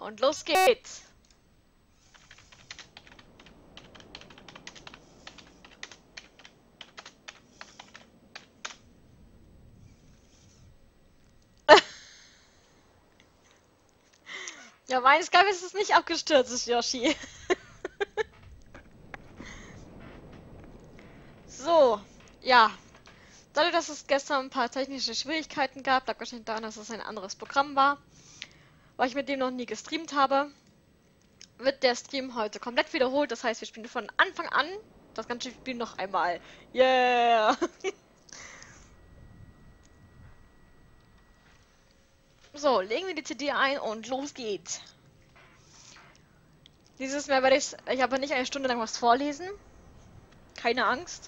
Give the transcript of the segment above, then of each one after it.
Und los geht's! Ja, mein Skype ist es nicht abgestürzt, Yoshi. So, ja. Dadurch, dass es gestern ein paar technische Schwierigkeiten gab, lag wahrscheinlich daran, dass es ein anderes Programm war, weil ich mit dem noch nie gestreamt habe, wird der Stream heute komplett wiederholt. Das heißt, wir spielen von Anfang an das ganze Spiel noch einmal. Yeah! So, legen wir die CD ein und los geht's. Dieses Mal werde ich aber nicht eine Stunde lang was vorlesen. Keine Angst.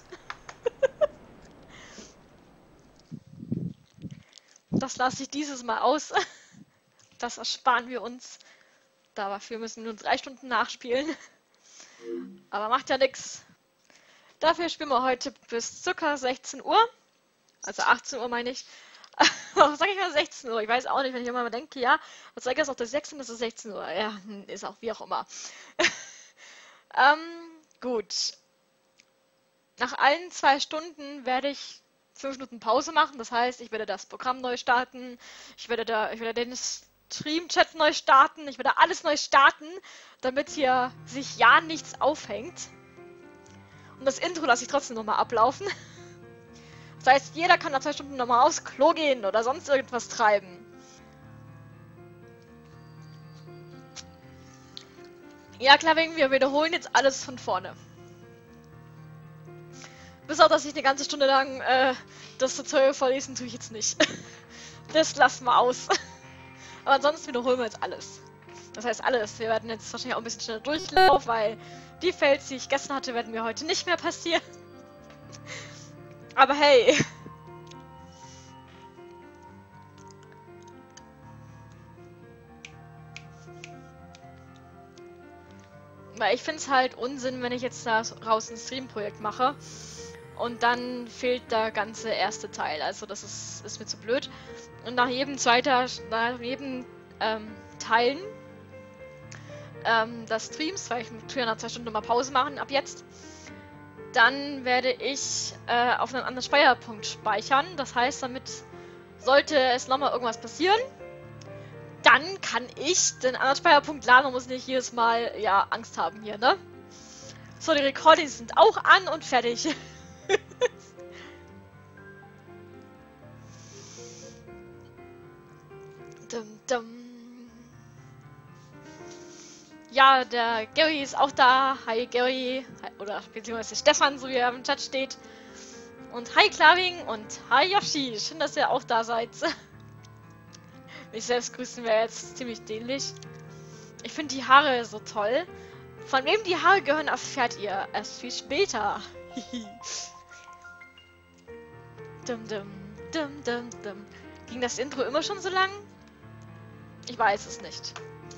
Das lasse ich dieses Mal aus. Das ersparen wir uns. Dafür müssen wir nur 3 Stunden nachspielen. Aber macht ja nichts. Dafür spielen wir heute bis ca. 16 Uhr. Also 18 Uhr meine ich. Warum sage ich mal 16 Uhr? Ich weiß auch nicht, wenn ich immer mal denke, ja, was sage ich jetzt auf der 16, das ist 16 Uhr. Ja, ist auch wie auch immer. Gut. Nach allen 2 Stunden werde ich 5 Minuten Pause machen. Das heißt, ich werde das Programm neu starten. Ich werde den Stream-Chat neu starten. Ich werde alles neu starten, damit hier sich ja nichts aufhängt. Und das Intro lasse ich trotzdem nochmal ablaufen. Das heißt, jeder kann nach 2 Stunden nochmal aufs Klo gehen oder sonst irgendwas treiben. Ja klar, wir wiederholen jetzt alles von vorne. Bis auf, dass ich eine ganze Stunde lang das Tutorial vorlesen tue ich jetzt nicht. Das lassen wir aus. Aber ansonsten wiederholen wir jetzt alles. Das heißt alles. Wir werden jetzt wahrscheinlich auch ein bisschen schneller durchlaufen, weil die Fails, die ich gestern hatte, werden mir heute nicht mehr passieren. Aber hey. Weil ich finde es halt Unsinn, wenn ich jetzt da raus ein Stream-Projekt mache und dann fehlt der ganze erste Teil. Also das ist mir zu blöd. Und nach jedem Teilen des Streams, weil ich mit 2 Stunden mal Pause machen ab jetzt, dann werde ich auf einen anderen Speicherpunkt speichern. Das heißt, damit sollte es nochmal irgendwas passieren, dann kann ich den anderen Speicherpunkt laden und muss nicht jedes Mal, ja, Angst haben hier, ne? So, die Recordings sind auch an und fertig. Dum, dum. Ja, der Gary ist auch da. Hi Gary. Oder beziehungsweise Stefan, so wie er im Chat steht. Und hi Klaving und hi Yoshi. Schön, dass ihr auch da seid. Mich selbst grüßen wäre jetzt ziemlich dämlich. Ich finde die Haare so toll. Von wem die Haare gehören, erfährt ihr erst viel später. Dum, dum, dum, dum, dum. Ging das Intro immer schon so lang? Ich weiß es nicht.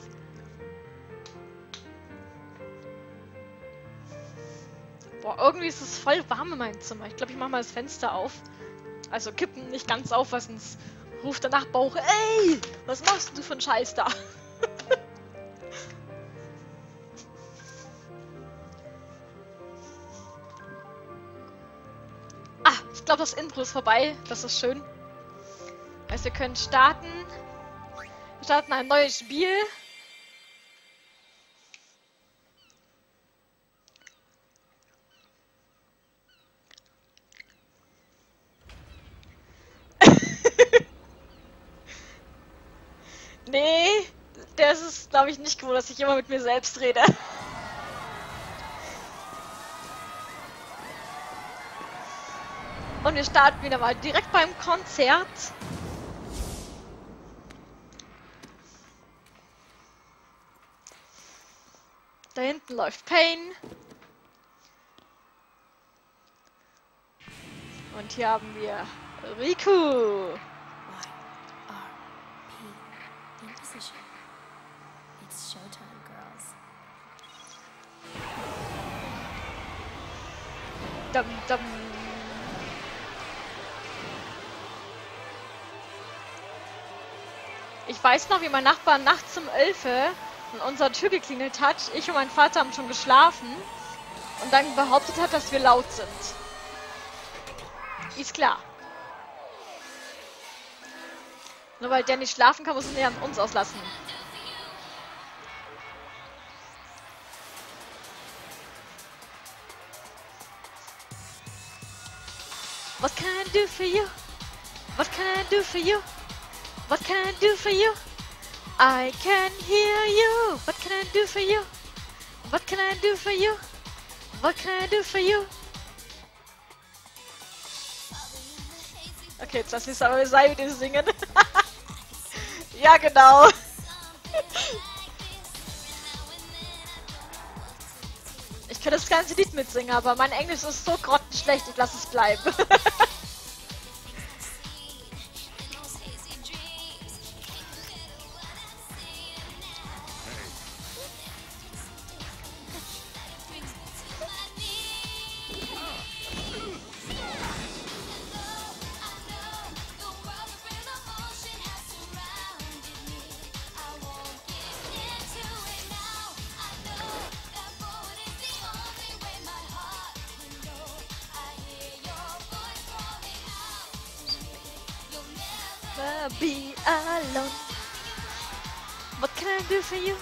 Boah, irgendwie ist es voll warm in meinem Zimmer. Ich glaube, ich mache mal das Fenster auf. Also kippen nicht ganz auf, weil sonst ruft der Nachbar auch, ey, was machst du für einen Scheiß da? Ah, ich glaube, das Intro ist vorbei. Das ist schön. Also wir können starten. Wir starten ein neues Spiel. Nee, der ist es, glaube ich, nicht gewohnt, dass ich immer mit mir selbst rede. Und wir starten wieder mal direkt beim Konzert. Da hinten läuft Pain. Und hier haben wir Riku. It's showtime, girls. Dum, dum. Ich weiß noch, wie mein Nachbar nachts um 11 und unsere Tür geklingelt hat. Ich und mein Vater haben schon geschlafen und dann behauptet hat, dass wir laut sind. Ist klar. Nur weil der nicht schlafen kann, muss er nicht an uns auslassen. What can I do for you? What can I do for you? What can I do for you? I can hear you. What can I do for you? What can I do for you? What can I do for you? Okay, jetzt lass mich aber sei mit dem Singen. Ja, genau. Ich könnte das ganze Lied mitsingen, aber mein Englisch ist so grottenschlecht, ich lasse es bleiben. Be alone. What can I do for you?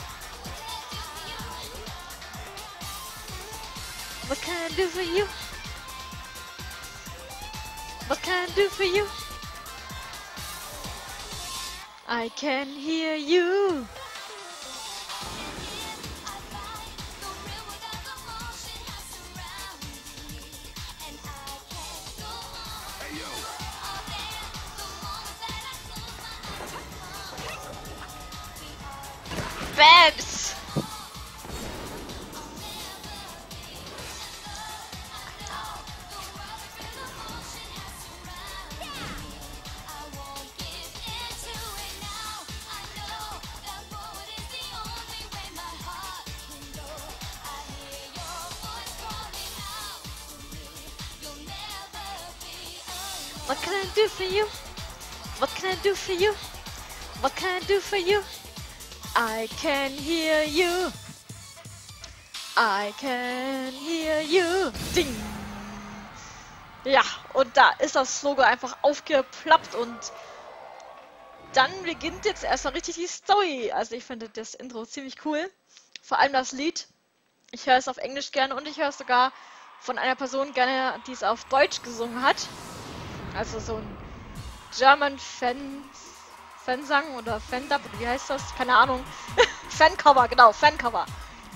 What can I do for you? What can I do for you? I can hear you. Babs! What can I do for you? What can I do for you? What can I do for you? I can hear you. I can hear you. Ding. Ja, und da ist das Logo einfach aufgeploppt und dann beginnt jetzt erstmal richtig die Story. Also ich finde das Intro ziemlich cool. Vor allem das Lied. Ich höre es auf Englisch gerne und ich höre es sogar von einer Person gerne, die es auf Deutsch gesungen hat. Also so ein German Fansang oder Fandub, oder wie heißt das? Keine Ahnung. Fancover, genau, Fancover.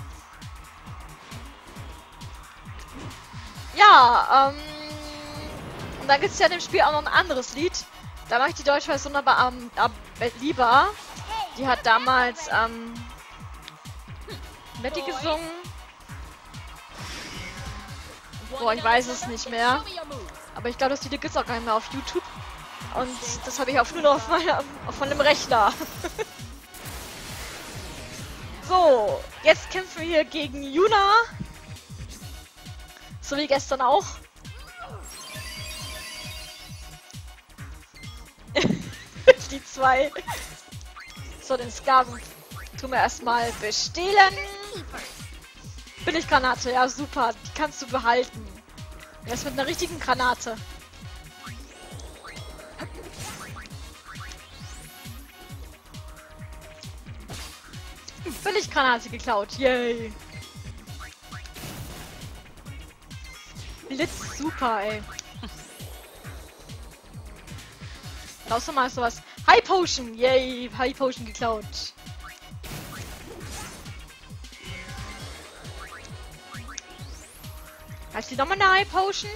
Ja, und dann gibt es ja in dem Spiel auch noch ein anderes Lied. Da mache ich die deutsche Version aber lieber. Die hat damals, wer hat die gesungen? Boah, ich weiß es nicht mehr. Aber ich glaube, das Lied gibt es auch gar nicht mehr auf YouTube. Und das habe ich auch nur noch auf meinem Rechner. So, jetzt kämpfen wir hier gegen Yuna. So wie gestern auch. Die zwei. So, den Skaven tun wir erstmal bestehlen. Billiggranate, ja super. Die kannst du behalten. Erst mit einer richtigen Granate. Billiggranate geklaut. Yay. Blitz, super, ey. Außer mal sowas. High Potion, yay. High Potion geklaut. Heißt die nochmal eine High Potion?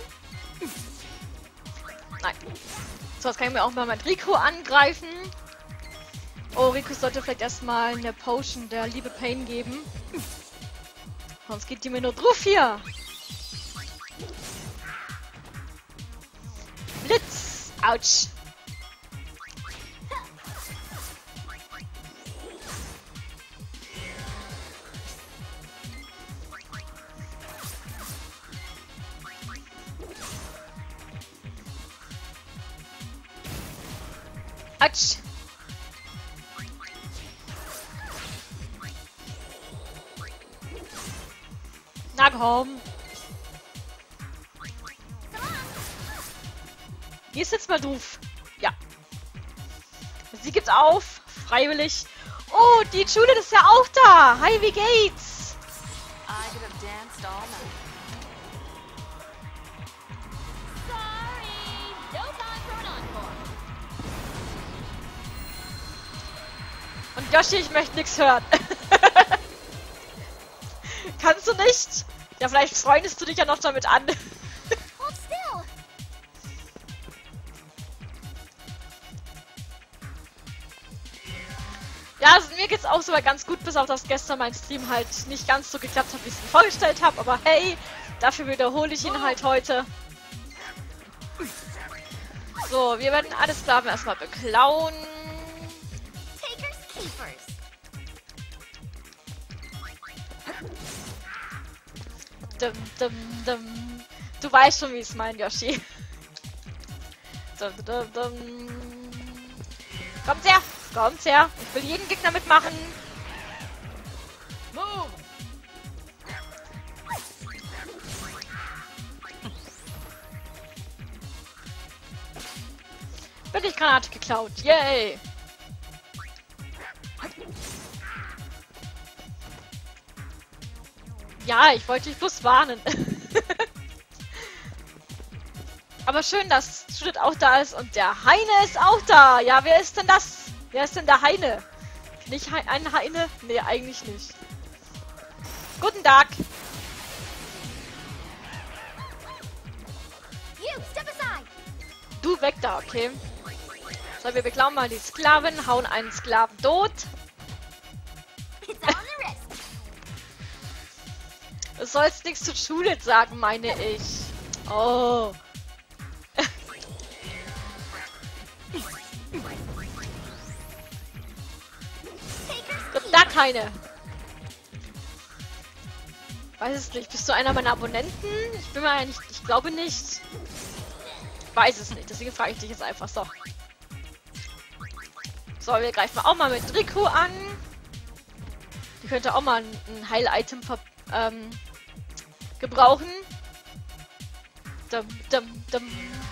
Nein. So, jetzt kann ich mir auch mal mit Rico angreifen. Oh, Rico sollte vielleicht erstmal eine Potion der Liebe Pain geben. Sonst geht die mir nur drauf hier. Blitz! Autsch! Autsch! komm. Hier ist jetzt mal doof. Ja. Sie gibt auf. Freiwillig. Oh, die Judith ist ja auch da. Hi, wie geht's? I could have danced all night. Sorry, no time for an encore. Und Yoshi, ich möchte nichts hören. Kannst du nicht? Ja, vielleicht freundest du dich ja noch damit an. Hold still. Ja, also mir geht's auch sogar ganz gut, bis auf das gestern mein Stream halt nicht ganz so geklappt hat, wie ich es mir vorgestellt habe. Aber hey, dafür wiederhole ich ihn halt heute. So, wir werden alle Sklaven erstmal beklauen. Takers keepers. Dum, dum, dum. Du weißt schon, wie ich es meine, Yoshi. Dum, dum, dum. Kommt her! Kommt her! Ich will jeden Gegner mitmachen! Move! Bin ich Granate geklaut! Yay! Ja, ich wollte dich bloß warnen. Aber schön, dass Judith auch da ist und der Heine ist auch da. Ja, wer ist denn das? Wer ist denn der Heine? Nicht ein Heine? Nee, eigentlich nicht. Guten Tag. You, step aside. Du weg da, okay. So, wir beklauen mal die Sklaven, hauen einen Sklaven tot. It's on the wrist. Du sollst nichts zu Judith sagen, meine ich. Oh. Takers Da keine. Weiß es nicht. Bist du einer meiner Abonnenten? Ich bin mir eigentlich. Ich glaube nicht. Weiß es nicht. Deswegen frage ich dich jetzt einfach so. So, wir greifen auch mal mit Rico an. Die könnte auch mal ein Heil-Item gebrauchen. Dum, dum, dum.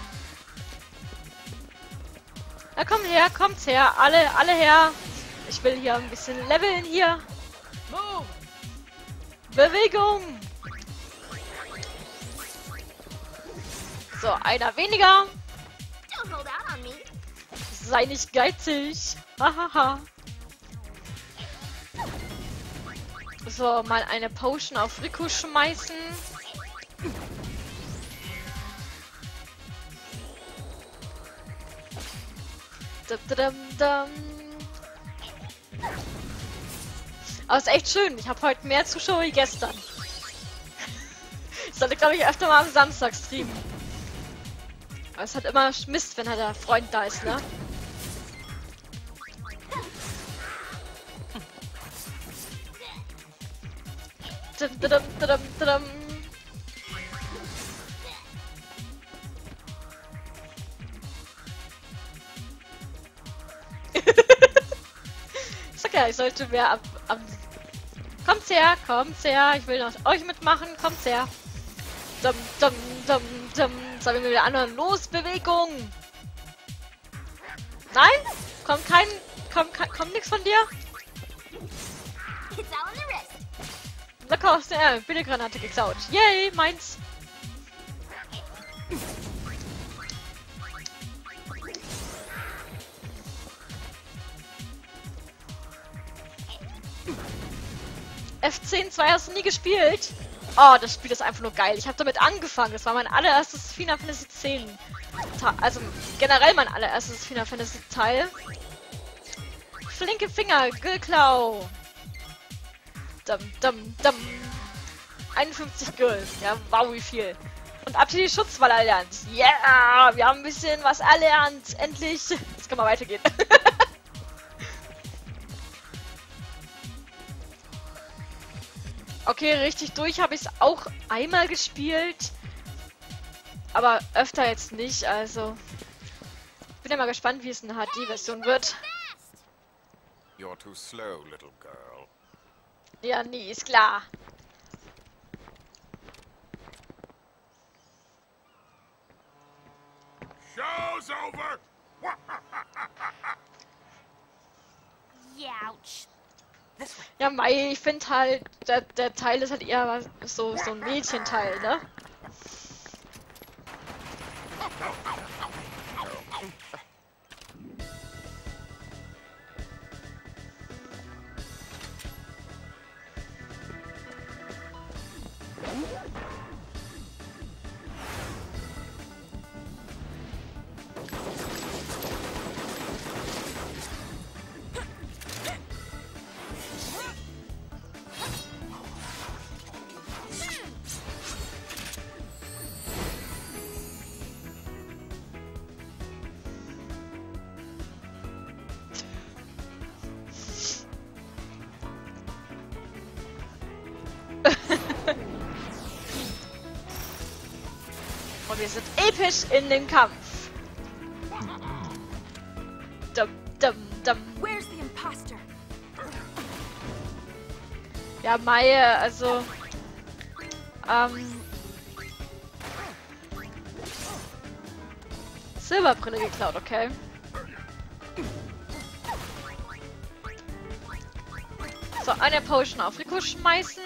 Na komm her, kommt's her. Alle her. Ich will hier ein bisschen leveln hier. Move. Bewegung. So, einer weniger. Don't hold out on me. Sei nicht geizig. Hahaha. So, mal eine Potion auf Rico schmeißen. Dum, dum, dum. Aber es ist echt schön. Ich habe heute mehr Zuschauer wie gestern. Ich sollte, glaube ich, öfter mal am Samstag streamen. Aber es hat immer Mist, wenn halt der Freund da ist, ne? Dum, dum, dum, dum. Sag ja, ich sollte mehr am... Kommt's her, ich will noch euch mitmachen, kommt's her. Dum, dum, dum, dum. Sagen wir wieder anderen los, Bewegung. Nein? Kommt nix von dir? It's all on the wrist. Locker aus der Billiggranate geklaut. Yay, meins. F10-2 hast du nie gespielt? Oh, das Spiel ist einfach nur geil. Ich habe damit angefangen. Das war mein allererstes Final Fantasy X. Also generell mein allererstes Final Fantasy Teil. Flinke Finger, Gürklau. Dum, dum, dum. 51 Girl. Ja, wow, wie viel. Und ab hier die Schutzwall erlernt. Yeah, wir haben ein bisschen was erlernt. Endlich. Jetzt kann mal weitergehen. Okay, richtig durch habe ich es auch einmal gespielt. Aber öfter jetzt nicht, also. Bin ja mal gespannt, wie es in der HD-Version wird. You're too slow, little girl. Ja, nee, ist klar. show's over! Youch. This way. Ja, Mai, ich finde halt, der Teil ist halt eher so ein Mädchenteil, ne? Und wir sind episch in dem Kampf. Dum, dum, dum. Where's the imposter? Ja, Mai, also... Silberbrille geklaut, okay. So, eine Potion auf Rico schmeißen.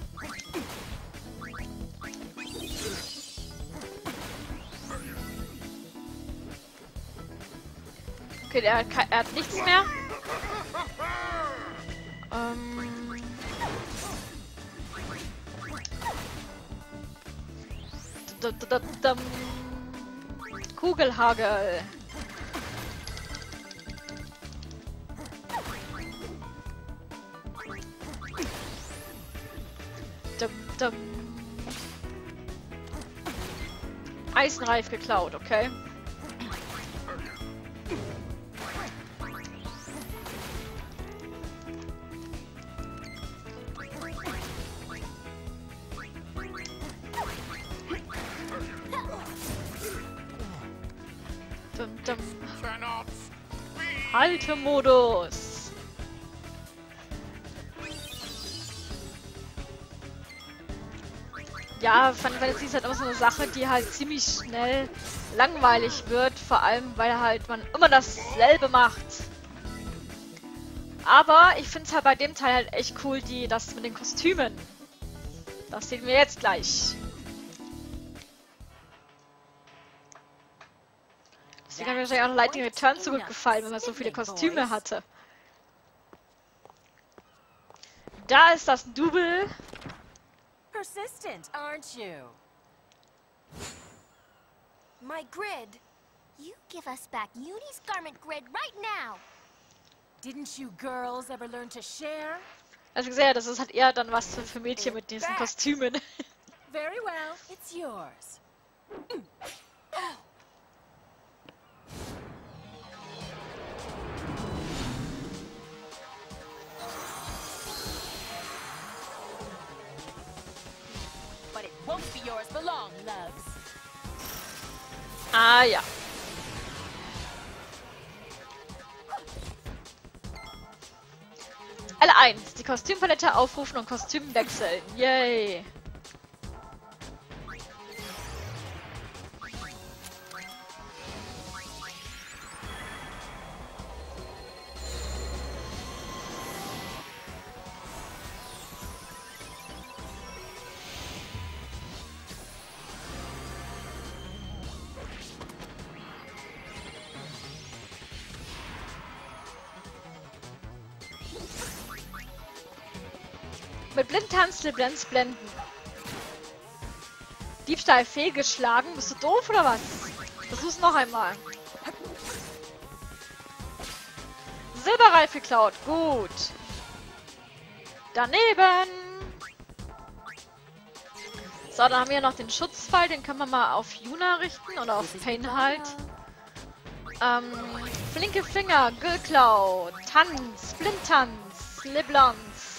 Okay, er hat nichts mehr. Kugelhagel. Eisenreif geklaut, okay. Cannot Haltemodus. Ja, Final Fantasy ist halt immer so eine Sache, die halt ziemlich schnell langweilig wird, vor allem weil halt man immer dasselbe macht. Aber ich finde es halt bei dem Teil halt echt cool, das mit den Kostümen. Das sehen wir jetzt gleich. Deswegen hat mir wahrscheinlich auch Lightning Return so gut gefallen, wenn man so viele Kostüme hatte. Da ist das Double. Persistent, aren't you? My grid. You give us back Uni's garment grid right now. Didn't you girls ever learn to share? Also gesehen, das ist halt eher dann was für Mädchen mit diesen Kostümen. Very well, it's yours. But it won't be yours for long, loves. Ah ja. L1, die Kostümpalette aufrufen und Kostüm wechseln. Yay. Mit Blindtanz blenden. Diebstahl fehlgeschlagen. Bist du doof oder was? Versuch's noch einmal. Silberreif geklaut. Gut. Daneben. So, dann haben wir noch den Schutzfall. Den können wir mal auf Yuna richten. Oder auf Pain halt. Flinke Finger. Geklaut. Tanz. Blindtanz. Liblons.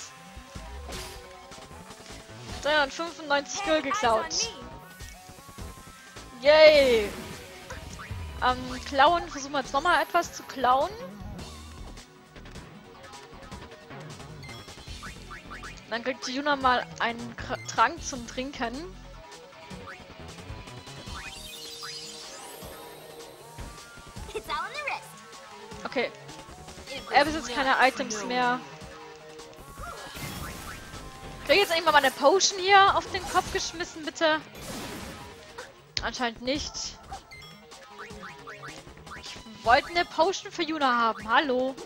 395 Gül geklaut. Yay! Klauen. Versuchen wir jetzt nochmal etwas zu klauen. Dann kriegt die Yuna mal einen Trank zum Trinken. Er besitzt keine Items mehr. Krieg ich jetzt eigentlich mal meine Potion hier auf den Kopf geschmissen, bitte? Anscheinend nicht. Ich wollte eine Potion für Yuna haben. Hallo.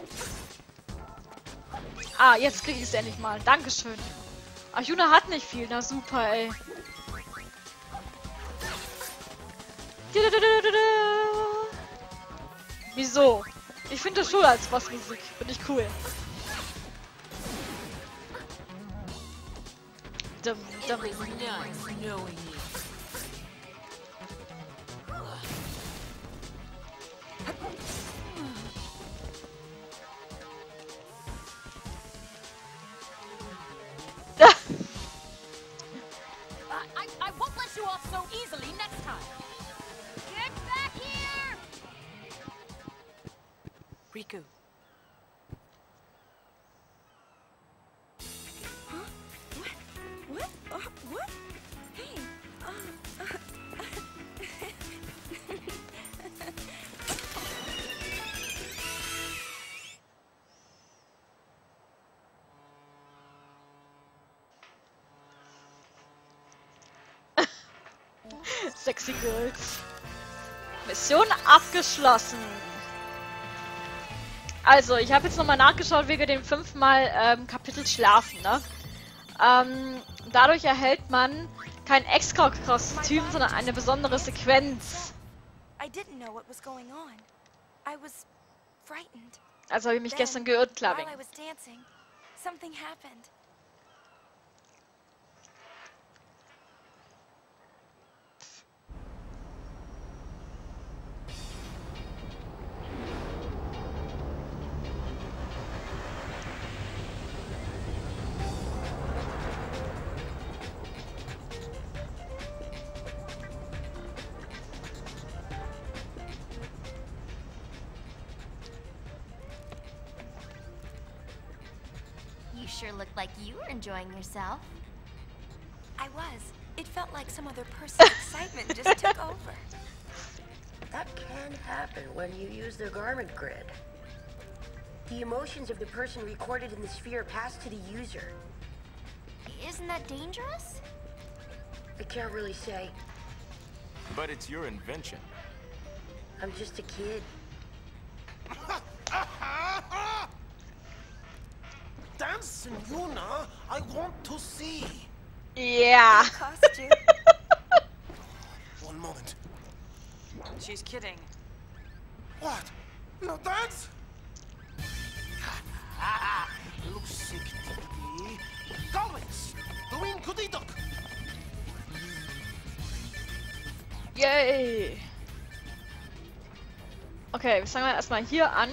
Ah, jetzt kriege ich es endlich mal. Dankeschön. Ach, Yuna hat nicht viel. Na super, ey. Wieso? Ich finde das schon als Bossmusik. Finde ich cool. Dum, dum. It was nice knowing you. I won't let you off so easily next time. Get back here! Riku. What? What? Hey. Sexy Girls. Mission abgeschlossen. Also, ich habe jetzt nochmal nachgeschaut wegen dem 5-mal Kapitel Schlafen, ne? Dadurch erhält man kein extra Kostüm, sondern eine besondere Sequenz. I didn't know what was going on. I was frightened. Also habe ich mich gestern geirrt, While Clubbing. I was dancing, something happened. You sure looked like you were enjoying yourself. I was. It felt like some other person's excitement just took over. That can happen when you use the garment grid. The emotions of the person recorded in the sphere pass to the user. Isn't that dangerous? I can't really say. But it's your invention. I'm just a kid. Dancing, Yuna, I want to see. Yeah. Costume. One moment. She's kidding. What? No dance? Looks sick to me. Goblins, doing goody duck. Yay. Okay, wir fangen mal erstmal hier an.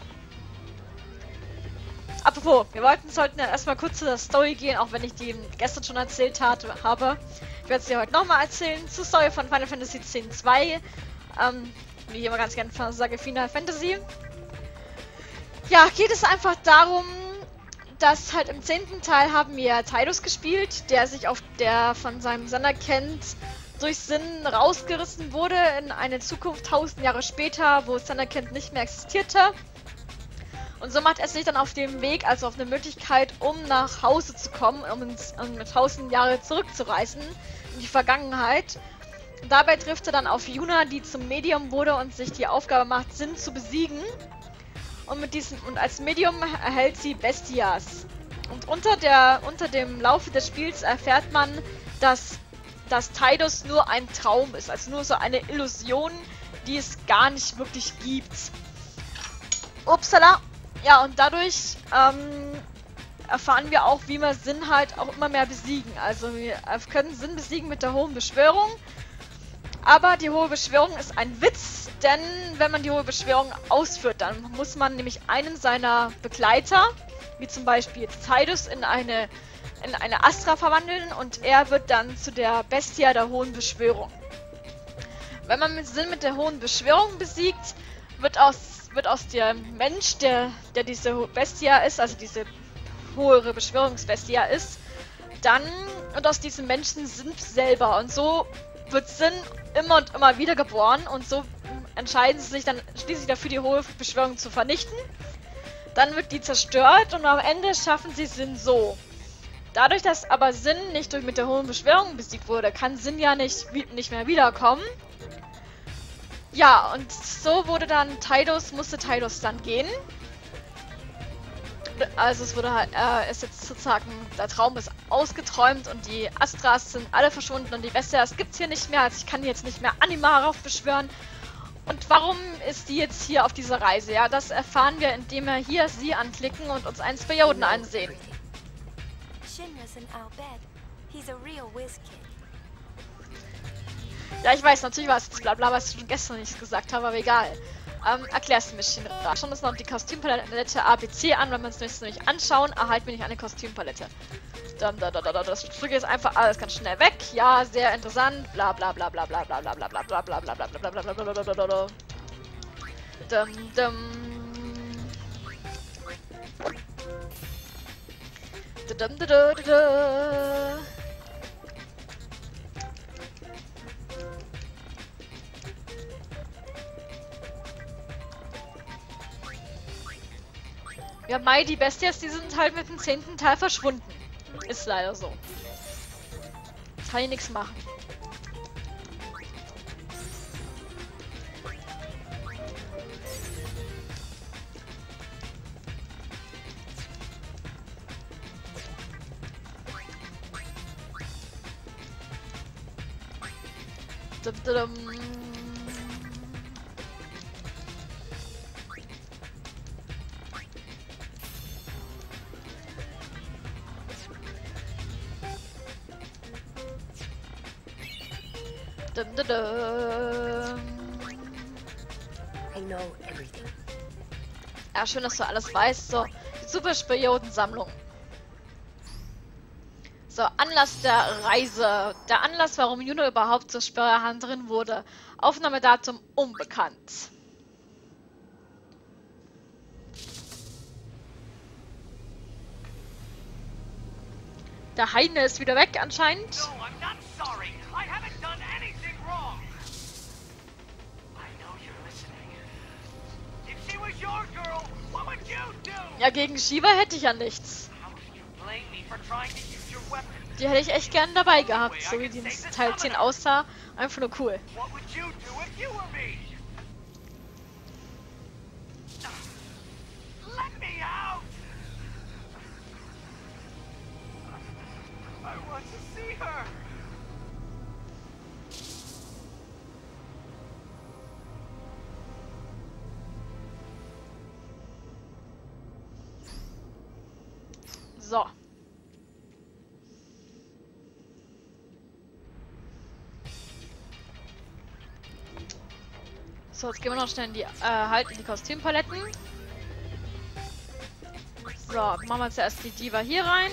Apropos, sollten ja erstmal kurz zu der Story gehen, auch wenn ich die gestern schon erzählt habe. Ich werde es dir heute nochmal erzählen, zur Story von Final Fantasy X-2. Wie ich immer ganz gerne sage, Final Fantasy. Ja, geht es einfach darum, dass halt im 10. Teil haben wir Tidus gespielt, der von seinem Sender kennt, durch Sinn rausgerissen wurde in eine Zukunft 1000 Jahre später, wo Sanderkent nicht mehr existierte. Und so macht er sich dann auf dem Weg, also auf eine Möglichkeit, um nach Hause zu kommen, um 1000 Jahre zurückzureisen in die Vergangenheit. Und dabei trifft er dann auf Yuna, die zum Medium wurde und sich die Aufgabe macht, Sinn zu besiegen. Und als Medium erhält sie Bestias. Und unter dem Laufe des Spiels erfährt man, dass Tidus nur ein Traum ist, also nur so eine Illusion, die es gar nicht wirklich gibt. Upsala! Ja, und dadurch erfahren wir auch, wie wir Sinn halt auch immer mehr besiegen. Also wir können Sinn besiegen mit der hohen Beschwörung. Aber die hohe Beschwörung ist ein Witz, denn wenn man die hohe Beschwörung ausführt, dann muss man nämlich einen seiner Begleiter, wie zum Beispiel Tidus, in eine Astra verwandeln und er wird dann zu der Bestia der hohen Beschwörung. Wenn man Sinn mit der hohen Beschwörung besiegt, wird aus dem Mensch, der diese Bestia ist, also diese hohe Beschwörungsbestia ist, dann wird aus diesem Menschen Sinn selber. Und so wird Sinn immer und immer wieder geboren und so entscheiden sie sich dann schließlich dafür, die hohe Beschwörung zu vernichten. Dann wird die zerstört und am Ende schaffen sie Sin so. Dadurch, dass aber Sin nicht mit der hohen Beschwörung besiegt wurde, kann Sin ja nicht mehr wiederkommen. Ja, und so wurde dann musste Tidus dann gehen. Also es wurde halt, ist jetzt sozusagen, der Traum ist ausgeträumt und die Astras sind alle verschwunden und die Vestias gibt's hier nicht mehr, also ich kann jetzt nicht mehr Animara beschwören. Und warum ist die jetzt hier auf dieser Reise? Ja, das erfahren wir, indem wir hier sie anklicken und uns einen Spioden ansehen. Shinra's in Al Bhed. He's a real whiz kid. Ja, ich weiß, natürlich war es jetzt Blabla, was ich schon gestern nicht gesagt habe, aber egal. Erklärst du mir, Shinra. Schauen uns noch die Kostümpalette ABC an, wenn wir uns das nämlich anschauen, erhalten wir nicht eine Kostümpalette. Das drücke jetzt einfach alles ganz schnell weg. Ja, sehr interessant. Bla bla bla bla bla bla bla bla bla bla bla bla bla bla bla bla bla bla bla. Ja, Mai, die Bestias, die sind halt mit dem 10. Teil verschwunden. Ist leider so. Kann ich nichts machen. I know everything. Ja, schön, dass du alles weißt. So, die Super-Spioden-Sammlung. So, Anlass der Reise. Der Anlass, warum Juno überhaupt zur Sperrhunterin wurde. Aufnahmedatum unbekannt. Der Heine ist wieder weg anscheinend. No, I'm not sorry. I haven't done anything wrong. I know you're listening. If she was your girl, what would you do? Ja, gegen Shiva hätte ich ja nichts. How can you blame me for trying to use your weapon? Die hätte ich echt gern dabei gehabt, so wie die in Teil 10 aussah. Einfach nur cool. What would you do if you were me? Let me out! I want to see her. So. So, jetzt gehen wir noch schnell in die, in die Kostümpaletten. So, machen wir zuerst die Diva hier rein.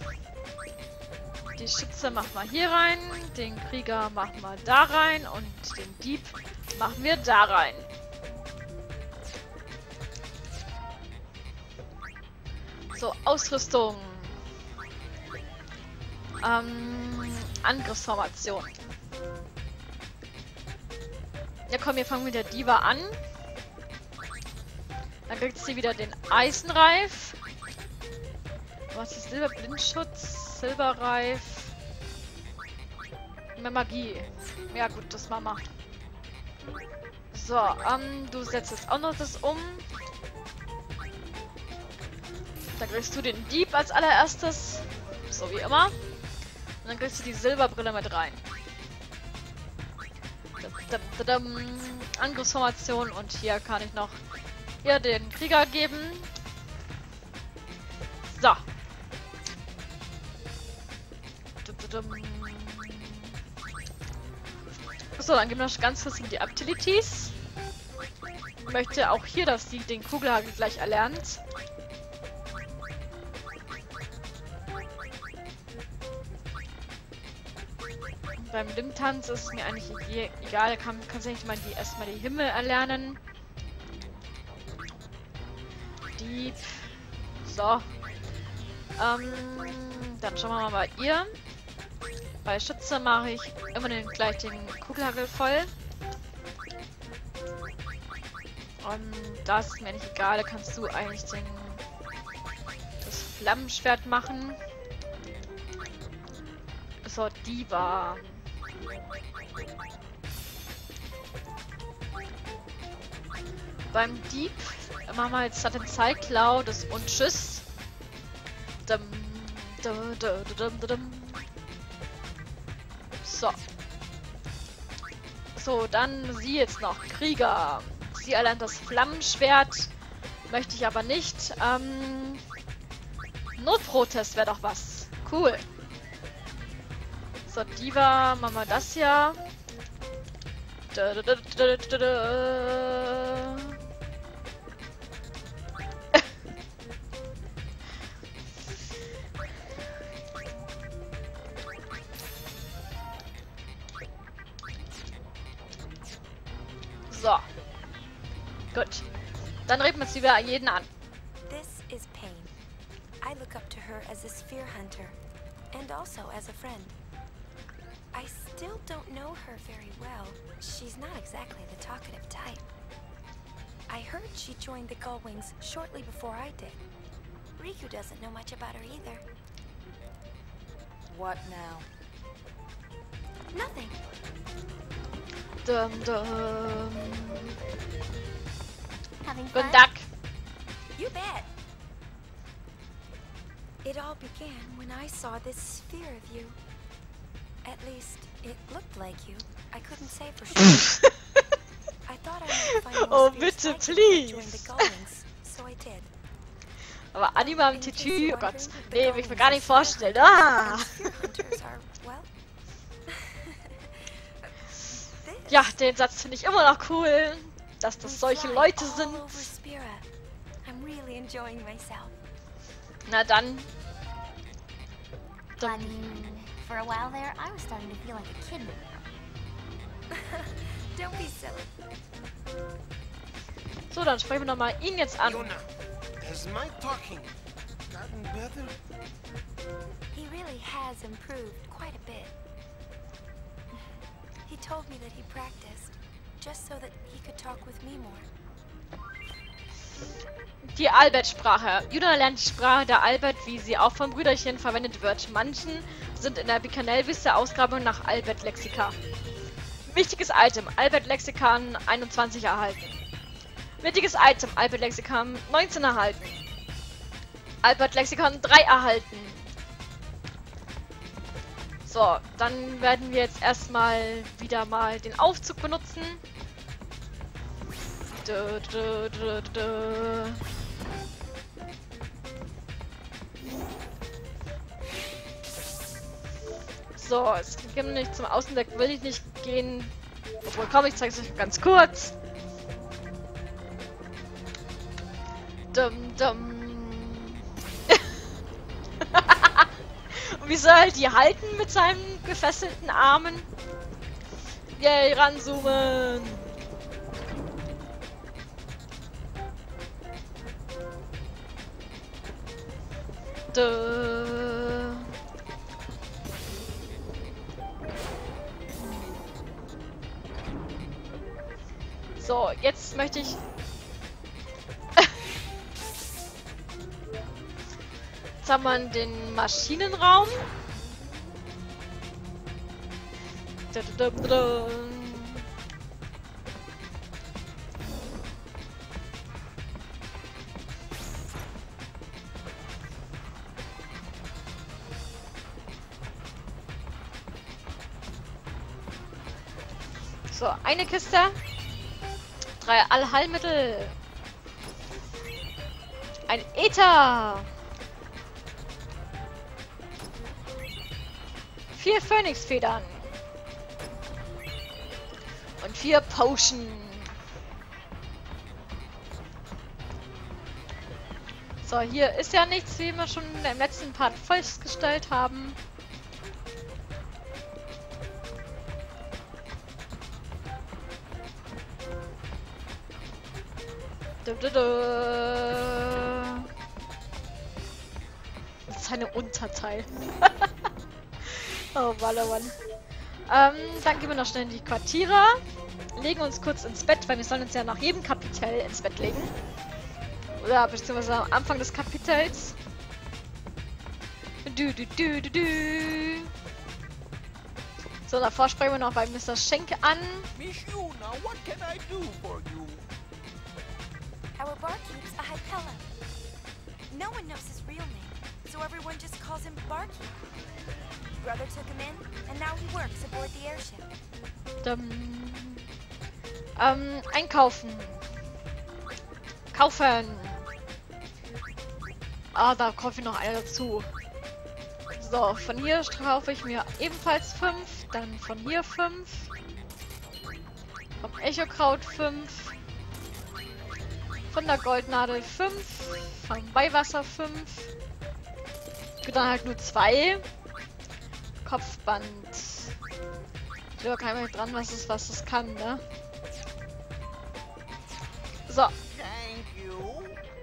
Die Schütze machen wir hier rein. Den Krieger machen wir da rein. Und den Dieb machen wir da rein. So, Ausrüstung. Angriffsformation. Ja komm, wir fangen mit der Diva an. Dann kriegt sie wieder den Eisenreif. Was ist Silberblindschutz? Silberreif. Mehr Magie. Ja gut, das machen wir. So, du setzt jetzt auch noch das um. Dann kriegst du den Dieb als allererstes. So wie immer. Und dann kriegst du die Silberbrille mit rein. Angriffsformation und hier kann ich noch hier den Krieger geben. So. So, dann geben wir noch ganz kurz die Abilities. Ich möchte auch hier, dass sie den Kugelhagel gleich erlernt. Beim Limtanz ist es mir eigentlich egal, da kannst du nicht mal erstmal die Himmel erlernen. Dieb. So. Dann schauen wir mal bei ihr. Bei Schütze mache ich immer gleich den Kugelhagel voll. Und das ist mir nicht egal, da kannst du eigentlich den Flammenschwert machen. So, Diva. Beim Dieb machen wir jetzt den Zeitklau und Tschüss. So. So, dann sie jetzt noch. Krieger. Sie erlernt das Flammenschwert. Möchte ich aber nicht. Notprotest wäre doch was. Cool. So, Diva, machen wir das hier. So. Gut. Dann reden wir jetzt wieder jeden an. This is Pain. I look up to her as a sphere hunter, and also as a friend. I still don't know her very well. She's not exactly the talkative type. I heard she joined the Gullwings shortly before I did. Riku doesn't know much about her either. What now? Nothing. Dum dum. Having fun? Guten Tag. You bet. It all began when I saw this sphere of you. At least, it looked like you. I couldn't say for sure. I thought I might find Oh, more bitte, spheres like please. you to join the Gullwings, so I did. Aber Anima am In case Titü, you're oh Gott. wondering, the Nee, will ich mir Gullwings gar are nicht sphere vorstellen. hunters, Ah! and sphere hunters are, well, this. Ja, den Satz finde ich immer noch cool, dass das solche Leute sind. All over Spira. I'm really enjoying myself. Na dann. I mean, for a while there, I was starting to feel like a kid. Don't be silly. So, dann sprechen wir nochmal ihn jetzt an. Yuna, has my talking gotten better? He really has improved quite a bit. He told me that he practiced, just so that he could talk with me more. Die Albert-Sprache. Yuna lernt die Sprache der Albert, wie sie auch von Brüderchen verwendet wird. Manchen sind in der Bikanel-Wiste Ausgrabungen nach Albert-Lexika. Wichtiges Item. Albert-Lexikan 21 erhalten. Wichtiges Item. Albert-Lexikan 19 erhalten. Albert-Lexikon 3 erhalten. So, dann werden wir jetzt erstmal wieder mal den Aufzug benutzen. So, es gibt nicht zum Außendeck, will ich nicht gehen. Obwohl, komm, ich zeige es euch ganz kurz. Dum, dum. Und wie soll die halten mit seinen gefesselten Armen? Yay, ranzoomen! So, jetzt möchte ich... Jetzt haben wir den Maschinenraum. So, eine Kiste. 3 Allheilmittel. Ein Ether. 4 Phönixfedern. Und 4 Potion. So, hier ist ja nichts, wie wir schon im letzten Part festgestellt haben. Das ist eine Unterteil. Oh Mann, oh Mann. Dann gehen wir noch schnell in die Quartiere. Legen uns kurz ins Bett, weil wir sollen uns ja nach jedem Kapitel ins Bett legen. Oder beziehungsweise am Anfang des Kapitels. So, davor sprechen wir noch bei Mr. Schenke an. Miss Yuna, what can I do for you? Our barkeep's a Hypella. No one knows his real name, so everyone just calls him Barkeep. Brother took him in, and now he works aboard the airship. Einkaufen. Kaufen. Ah, da kaufe ich noch eine dazu. So, von hier kaufe ich mir ebenfalls 5. Dann von hier 5. Vom Echokraut 5. Von der Goldnadel 5. Vom Weihwasser 5. Gibt dann halt nur 2. Kopfband. Ich habe keiner dran, was das kann, ne? So. Thank you.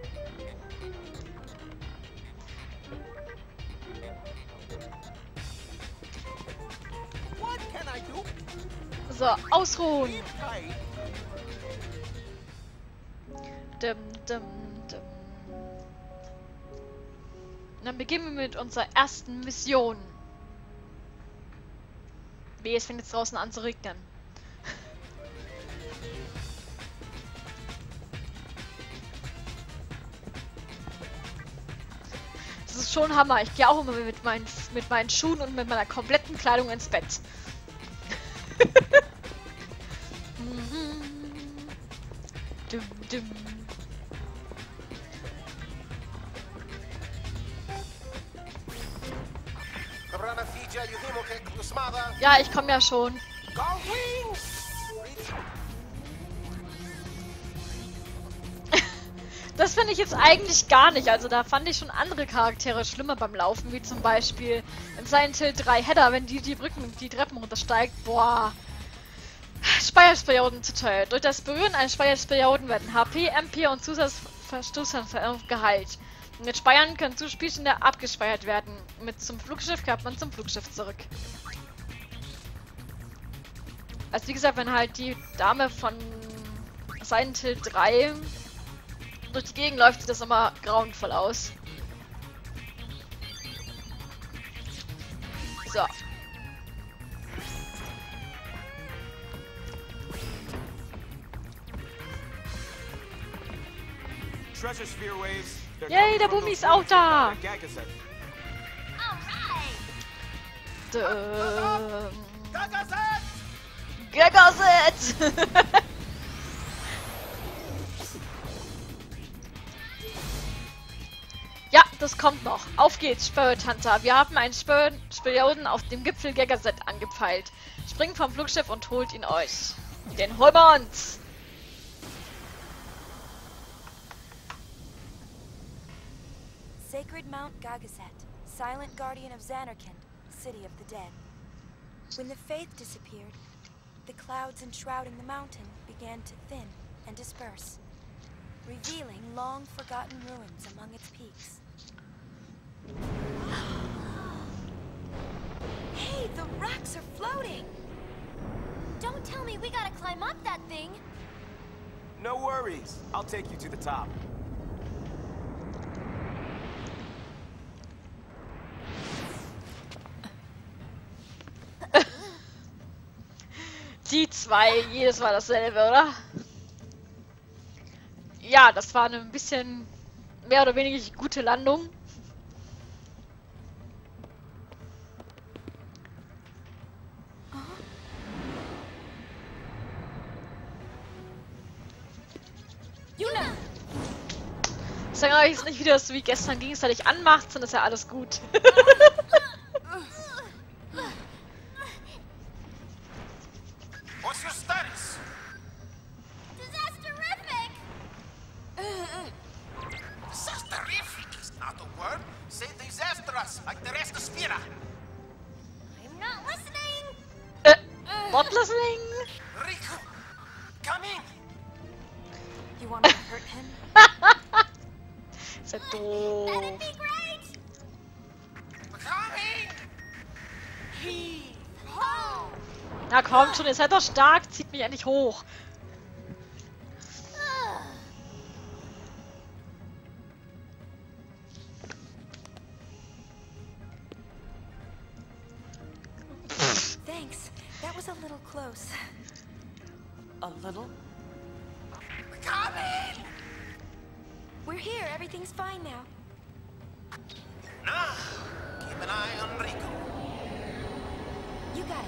What can I do? So, ausruhen. Right. Dim, dim, dim. Und dann beginnen wir mit unserer ersten Mission. Wie, es fängt jetzt draußen an zu regnen. Das ist schon Hammer. Ich gehe auch immer mit meinen Schuhen und mit meiner kompletten Kleidung ins Bett. Dum, dum. Ja, ich komme ja schon. Go Wings! Das finde ich jetzt eigentlich gar nicht. Also da fand ich schon andere Charaktere schlimmer beim Laufen, wie zum Beispiel in Silent Hill 3 Heather, wenn die Treppen runtersteigt. Boah. Speicherperioden zu teuer. Durch das Berühren eines Speicherperioden werden HP, MP und Zusatzverstoßungen geheilt. Mit Speichern können Zuspielstände abgespeichert werden. Mit zum Flugschiff kehrt man zum Flugschiff zurück. Also wie gesagt, wenn halt die Dame von Silent Hill 3 durch die Gegend läuft, sieht das immer grauenvoll aus. So. Treasure sphere waves. They're Yay, coming der from Bumi those ist auch fields da. out by Gagaset. Gagaset! Ja, das kommt noch. Auf geht's, Spirit Hunter. Wir haben einen Spionen auf dem Gipfel Gagaset angepeilt. Springt vom Flugschiff und holt ihn euch. Den holen wir uns! Sacred Mount Gagaset, silent guardian of Xanarkand, city of the dead. When the faith disappeared, the clouds enshrouding the mountain began to thin and disperse, revealing long-forgotten ruins among its peaks. Hey, the rocks are floating! Don't tell me we gotta climb up that thing. No worries. I'll take you to the top. Die zwei, jedes Mal dasselbe, oder? Ja, das war eine ein bisschen mehr oder weniger gute Landung. Yuna! Sagen wir jetzt nicht wieder so wie gestern gegenseitig anmacht, sondern ist ja alles gut. What's your status? Disasterific! Disasterific is not a word. Say disastrous, like the rest of Spira. I'm not listening! Not listening? Riku, come in. You want me to hurt him? Ist ja That'd doof. be great! Come in. Heave ho! Na kommt schon, ihr seid doch stark, zieht mich endlich hoch. Thanks. That was a little close. A little? Coming! We're here. Everything's fine now. Now, keep an eye on Rico. You got it.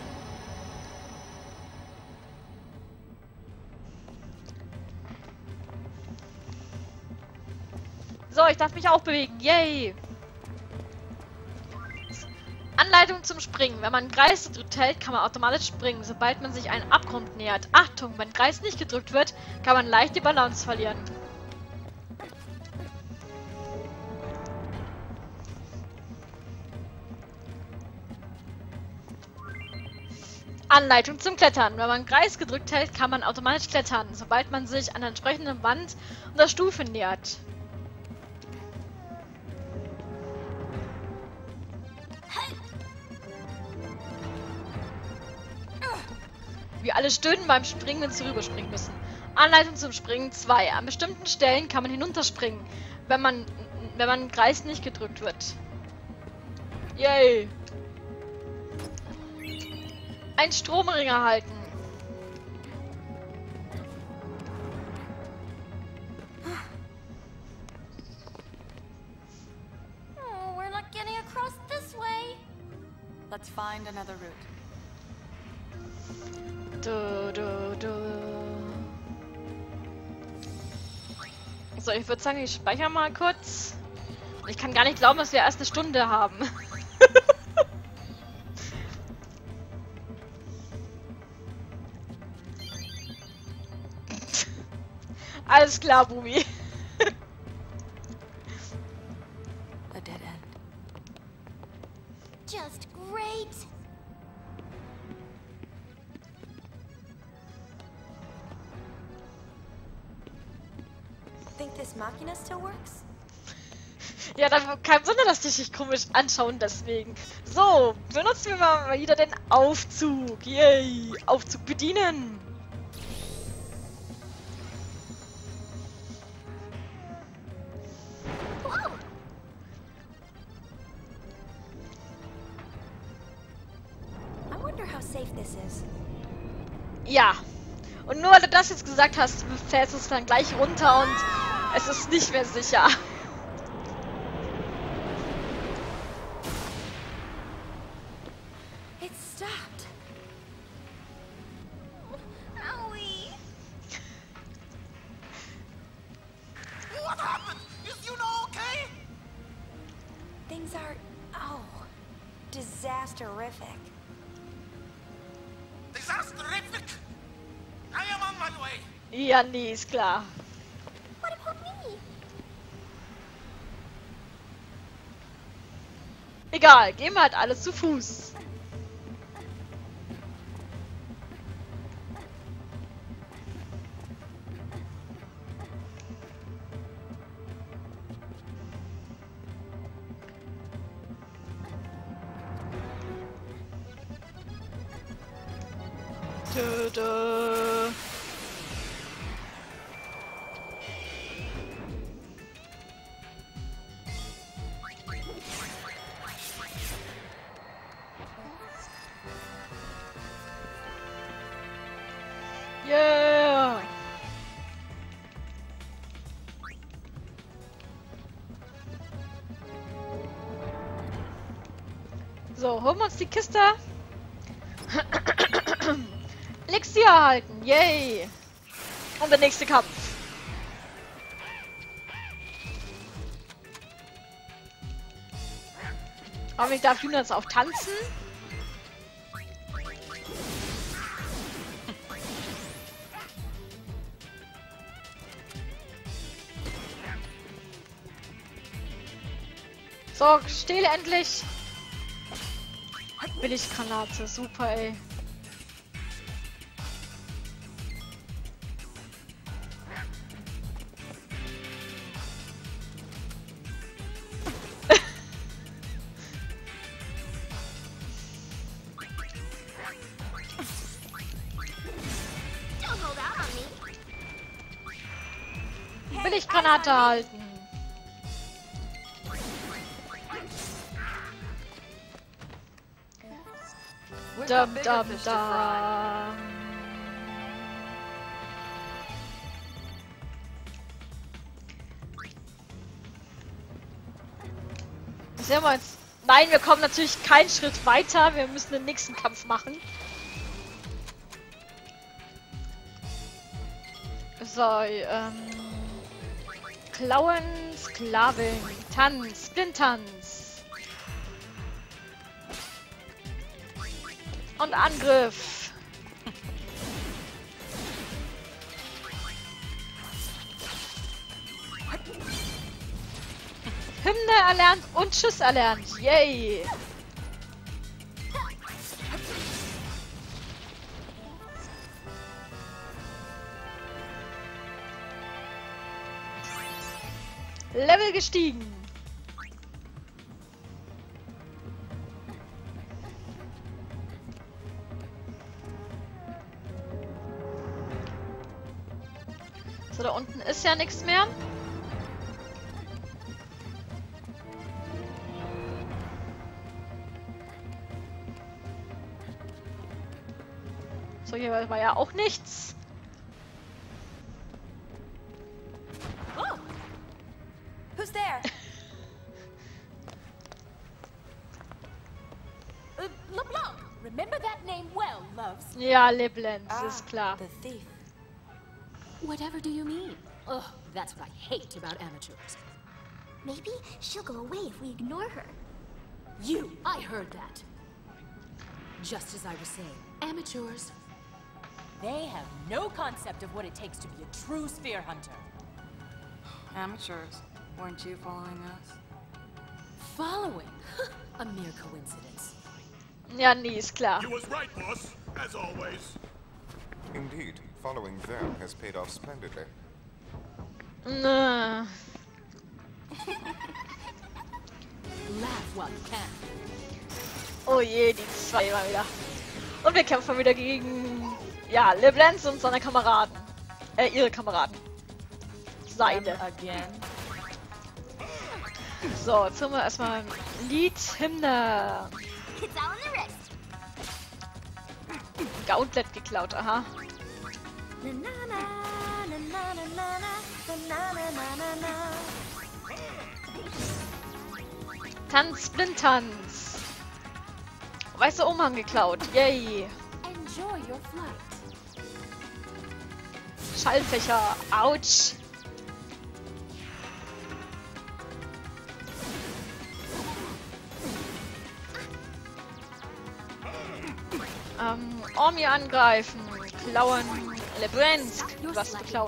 So, ich darf mich auch bewegen. Yay! Anleitung zum Springen. Wenn man Kreis gedrückt hält, kann man automatisch springen, sobald man sich einem Abgrund nähert. Achtung, wenn Kreis nicht gedrückt wird, kann man leicht die Balance verlieren. Anleitung zum Klettern. Wenn man Kreis gedrückt hält, kann man automatisch klettern, sobald man sich an der entsprechenden Wand oder Stufe nähert. Wir alle stöhnen beim Springen, wenn sie rüberspringen müssen. Anleitung zum Springen 2. An bestimmten Stellen kann man hinunterspringen, wenn man Kreis nicht gedrückt wird. Yay! Ein Stromring erhalten. Oh, we're not getting across this way. Let's find another route. So, ich würde sagen, ich speichere mal kurz. Ich kann gar nicht glauben, dass wir erst eine Stunde haben. Alles klar, Bubi. A dead end. Just great. Think this Machina still works? Ja, dann kein Wunder, dass die sich komisch anschauen deswegen. So, benutzen wir mal wieder den Aufzug. Yay! Aufzug bedienen. Whoa. I wonder how safe this is. Ja. Und nur weil du das jetzt gesagt hast, fährst du es dann gleich runter und es ist nicht mehr sicher. It stopped. Owie. What happened? Is you know okay? Things are, oh, disasterific. Disasterific! I am on my way. Ja, nee, ist klar. What about me? Egal, gehen wir halt alle zu Fuß. Tada. Yeah! So, holen wir uns die Kiste. Elixier erhalten, yay! Und der nächste Kampf. Aber ich darf Juna jetzt auch tanzen. So, stehle endlich. Billiggranate, super ey. Don't hold out on me. Billiggranate halten. Dum, dum, dum. Sehen wir jetzt. Nein, wir kommen natürlich keinen Schritt weiter. Wir müssen den nächsten Kampf machen. So, Klauen, Sklavin, Tanz, Blindtanz. Und Angriff. Hymne erlernt und Schuss erlernt. Yay! Level gestiegen. So, da unten ist ja nichts mehr. So, hier war ja auch nichts. Oh! Who's there? LeBlanc! Remember that name well, loves. Ja, Leblanc, ist klar. The thief. Whatever do you mean? Ugh, that's what I hate about amateurs. Maybe she'll go away if we ignore her. You! I heard that. Just as I was saying, amateurs. They have no concept of what it takes to be a true spear hunter. Amateurs. Weren't you following us? Following? A mere coincidence. Ja, nee, ist klar. You was right, boss, as always. Indeed, following them has paid off splendidly. Nö. Laugh while you can. Oh je, die zwei mal wieder. Und wir kämpfen wieder gegen, ja, Leblanc und seine Kameraden. Ihre Kameraden. Seine. Again. So, jetzt haben wir erstmal ein Lied, Hymne. It's all in the wrist. Gauntlet geklaut, aha. Na na na na na na na na na na na na. Tanz, Blindtanz. Weißer Umhang geklaut, yay. Enjoy your flight. Schallfächer, ouch. Ormi angreifen, klauen, Leblanc, was beklauen.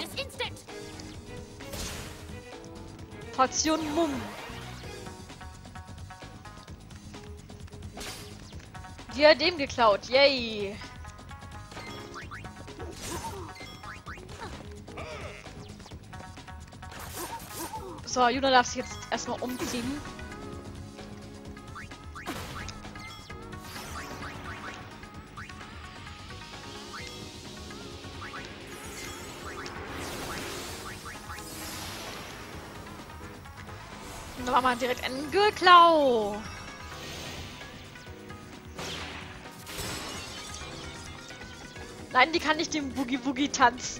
Portion Mumm. Diadem geklaut, yay. So, Juna darf sich jetzt erstmal umziehen. Und dann machen wir direkt einen Geklau. Nein, die kann nicht den Boogie Boogie tanzen.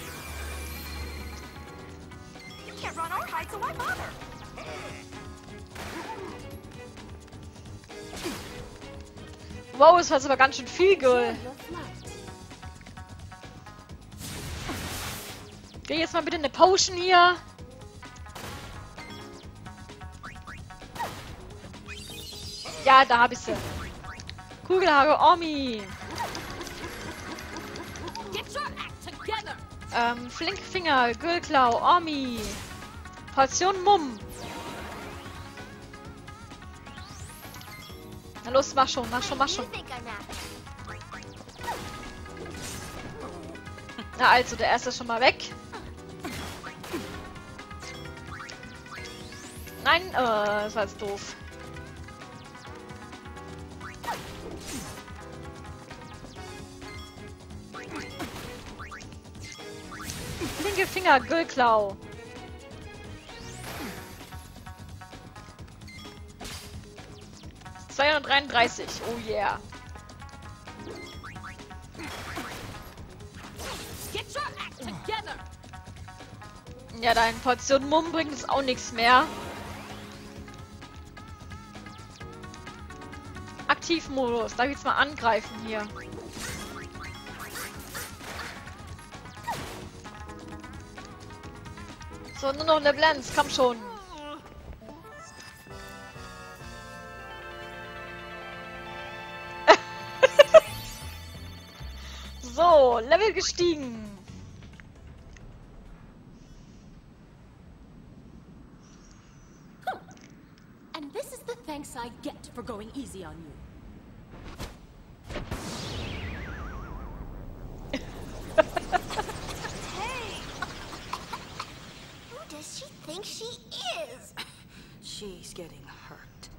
Wow, es war aber ganz schön viel, Girl. Geh jetzt mal bitte eine Potion hier. Ja, da hab ich sie. Kugelhage Ormi. Flinkfinger, Gürklau, Ormi. Portion Mumm. Na los, mach schon, mach schon, mach schon. Na also, der erste ist schon mal weg. Nein, das war jetzt doof. Linke Finger, Gürklau. $233, oh yeah. Ja, deine Portion Mumm bringt es auch nichts mehr. Aktivmodus. Darf ich jetzt mal angreifen hier? So, nur noch eine Blends. Komm schon. So, Level gestiegen. And this is the thanks I get for going easy on you. Hey! Who does she think she is? She's getting hurt.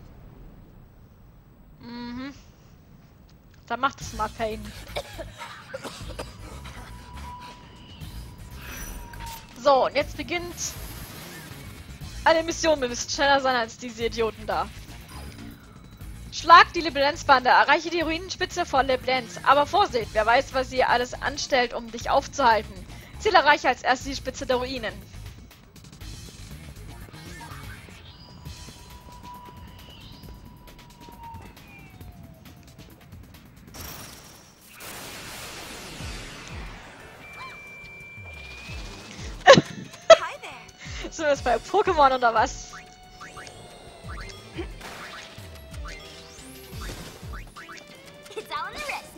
Mhm. Dann macht es mal Pain. So, und jetzt beginnt eine Mission. Wir müssen schneller sein als diese Idioten da. Schlag die Leblanc-Bande, erreiche die Ruinenspitze von Leblanc. Aber Vorsicht, wer weiß, was sie alles anstellt, um dich aufzuhalten. Ziel erreiche als erstes die Spitze der Ruinen. Sind wir jetzt bei Pokémon oder was? It's all in the wrist.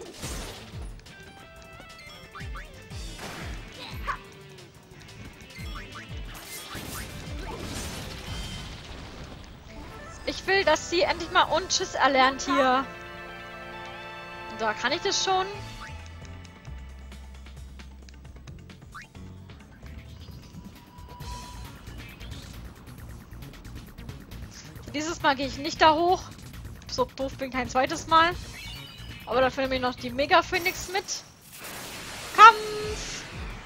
Ich will, dass sie endlich mal Unschiss erlernt hier. Da kann ich das schon. Dieses Mal gehe ich nicht da hoch. So doof bin kein zweites Mal. Aber dafür nehme ich noch die Mega Phoenix mit. Kampf!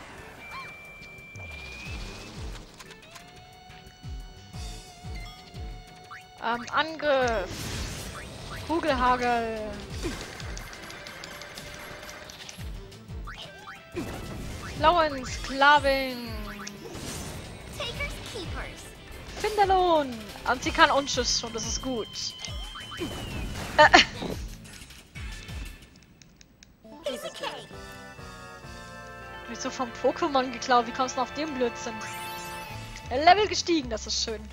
Angriff! Kugelhagel! Blauen Sklavin! Takers, keepers. Finderlohn! Und sie kann Unschuss schon, das ist gut. Piece of cake. Wieso vom Pokémon geklaut? Wie kommst du auf den Blödsinn? Level gestiegen, das ist schön.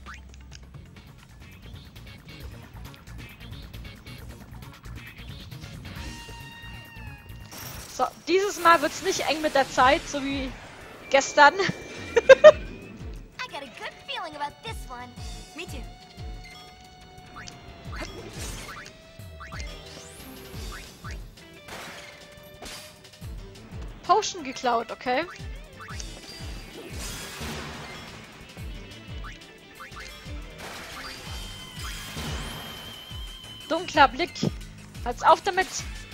So, dieses Mal wird es nicht eng mit der Zeit, so wie gestern. I got a good feeling about this one. Me too. Potion geklaut, okay. Dunkler Blick. Halt's auf damit.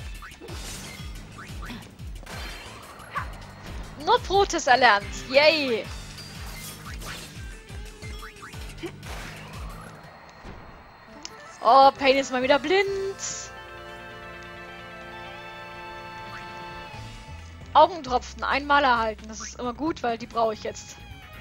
Nur Protes erlernt. Yay. Oh, Pain ist mal wieder blind. Augentropfen einmal erhalten. Das ist immer gut, weil die brauche ich jetzt.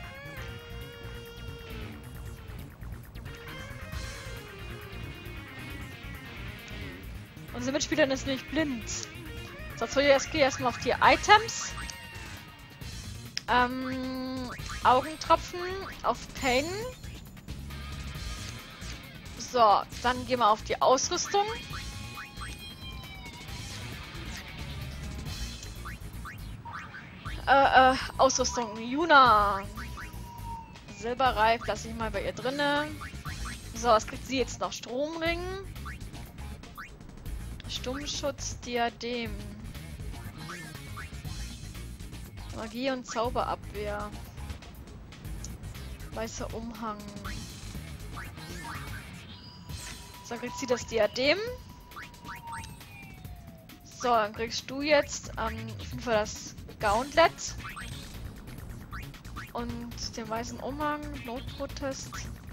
Unsere Mitspielerin ist nicht blind. So, jetzt gehe ich erstmal auf die Items. Augentropfen auf Pain. So, dann gehen wir auf die Ausrüstung. Ausrüstung. Yuna. Silberreif, lasse ich mal bei ihr drinne. So, was kriegt sie jetzt noch? Stromring. Stummschutz, Diadem. Magie und Zauberabwehr. Weißer Umhang. So, dann kriegt sie das Diadem. So, dann kriegst du jetzt auf jeden Fall das Gauntlet. Und den weißen Umhang, Notprotest.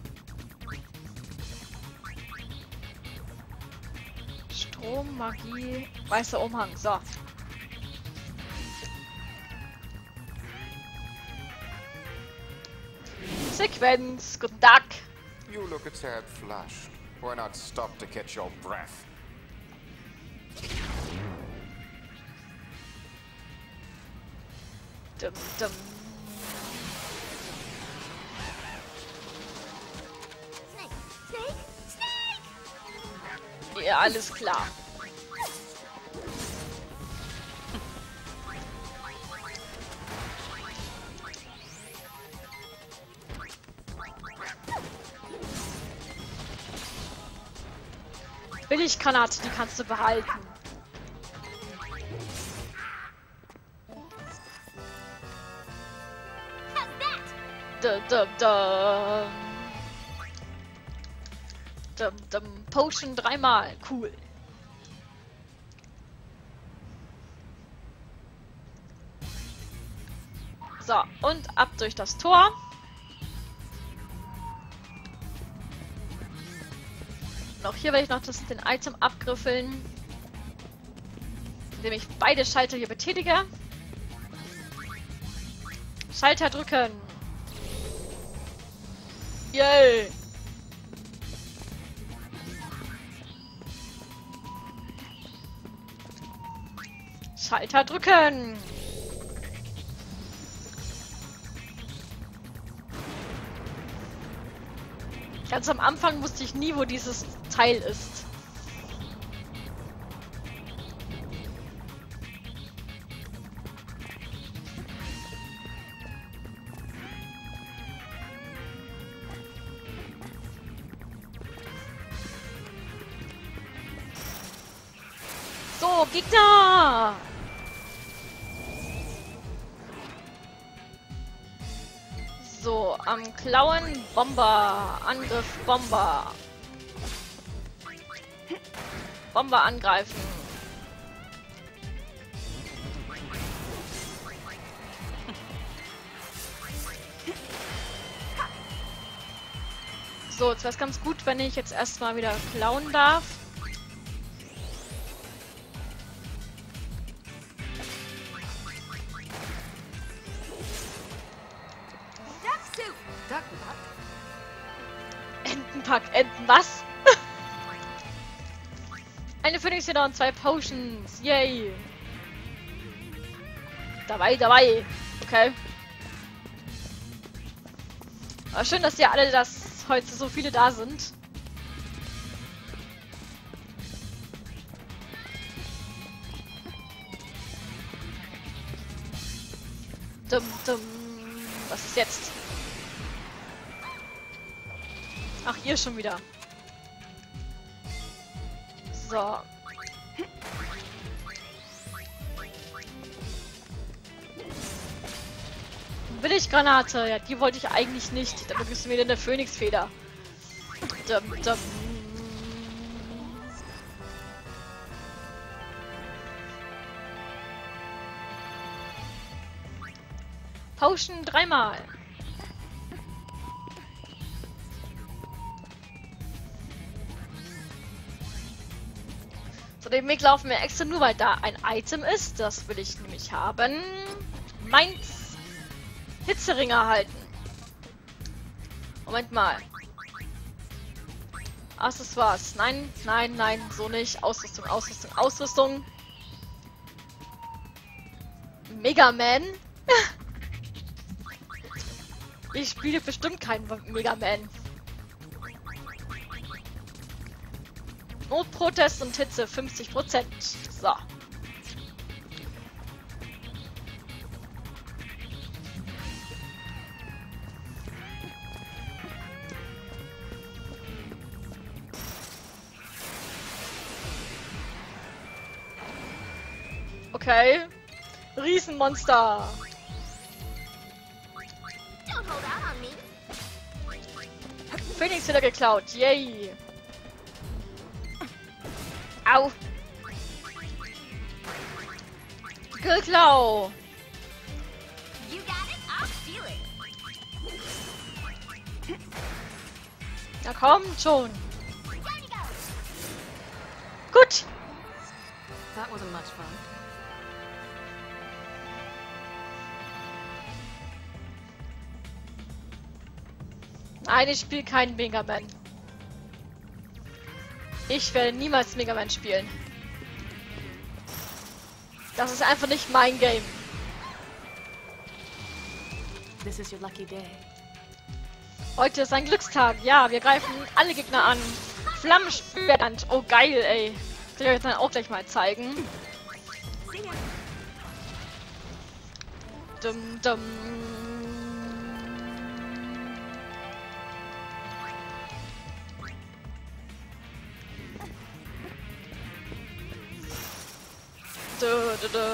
Strom, Magie, weißer Umhang. So. Sequenz. Guten Tag. You look a tad flushed. Why not stop to catch your breath? Dum, dum. Ja, alles klar. Billiggranate, die kannst du behalten. Potion 3-mal. Cool. So, und ab durch das Tor. Und auch hier werde ich noch den Item abgriffeln, indem ich beide Schalter hier betätige. Schalter drücken. Yay! Schalter drücken! Ganz am Anfang wusste ich nie, wo dieses Teil ist. So, Gegner! So, am Klauen Bomber. Angriff Bomber. Bomber angreifen. So, jetzt wäre es ganz gut, wenn ich jetzt erstmal wieder klauen darf. Entenpack, Enten, was? Eine Phoenix-Hühner und 2 Potions. Yay. Dabei. Okay. Aber schön, dass ihr alle heute so viele da sind. Dumm. Was ist jetzt? Ach, ihr schon wieder. So. Billiggranate. Ja, die wollte ich eigentlich nicht. Da gibst du mir denn eine Phönixfeder. Dumm. Potion 3-mal. So, den Weg laufen wir extra nur, weil da ein Item ist. Das will ich nämlich haben. Meins. Hitzering erhalten. Moment mal. Accessoires. Nein, so nicht. Ausrüstung. Mega Man. Ich spiele bestimmt keinen Mega Man. Notprotest und Hitze 50%. So. Okay. Riesenmonster. Phoenix wieder geklaut. Yay. Au. Geklau. Na kommt schon. Gut. That wasn't much fun. Nein, ich spiele keinen Mega Man. Ich werde niemals Mega Man spielen. Das ist einfach nicht mein Game. This is your lucky day. Heute ist ein Glückstag. Ja, wir greifen alle Gegner an. Flammensperrand. Oh, geil, ey. Das will ich euch dann auch gleich mal zeigen. Dum, dum. Du, du, du.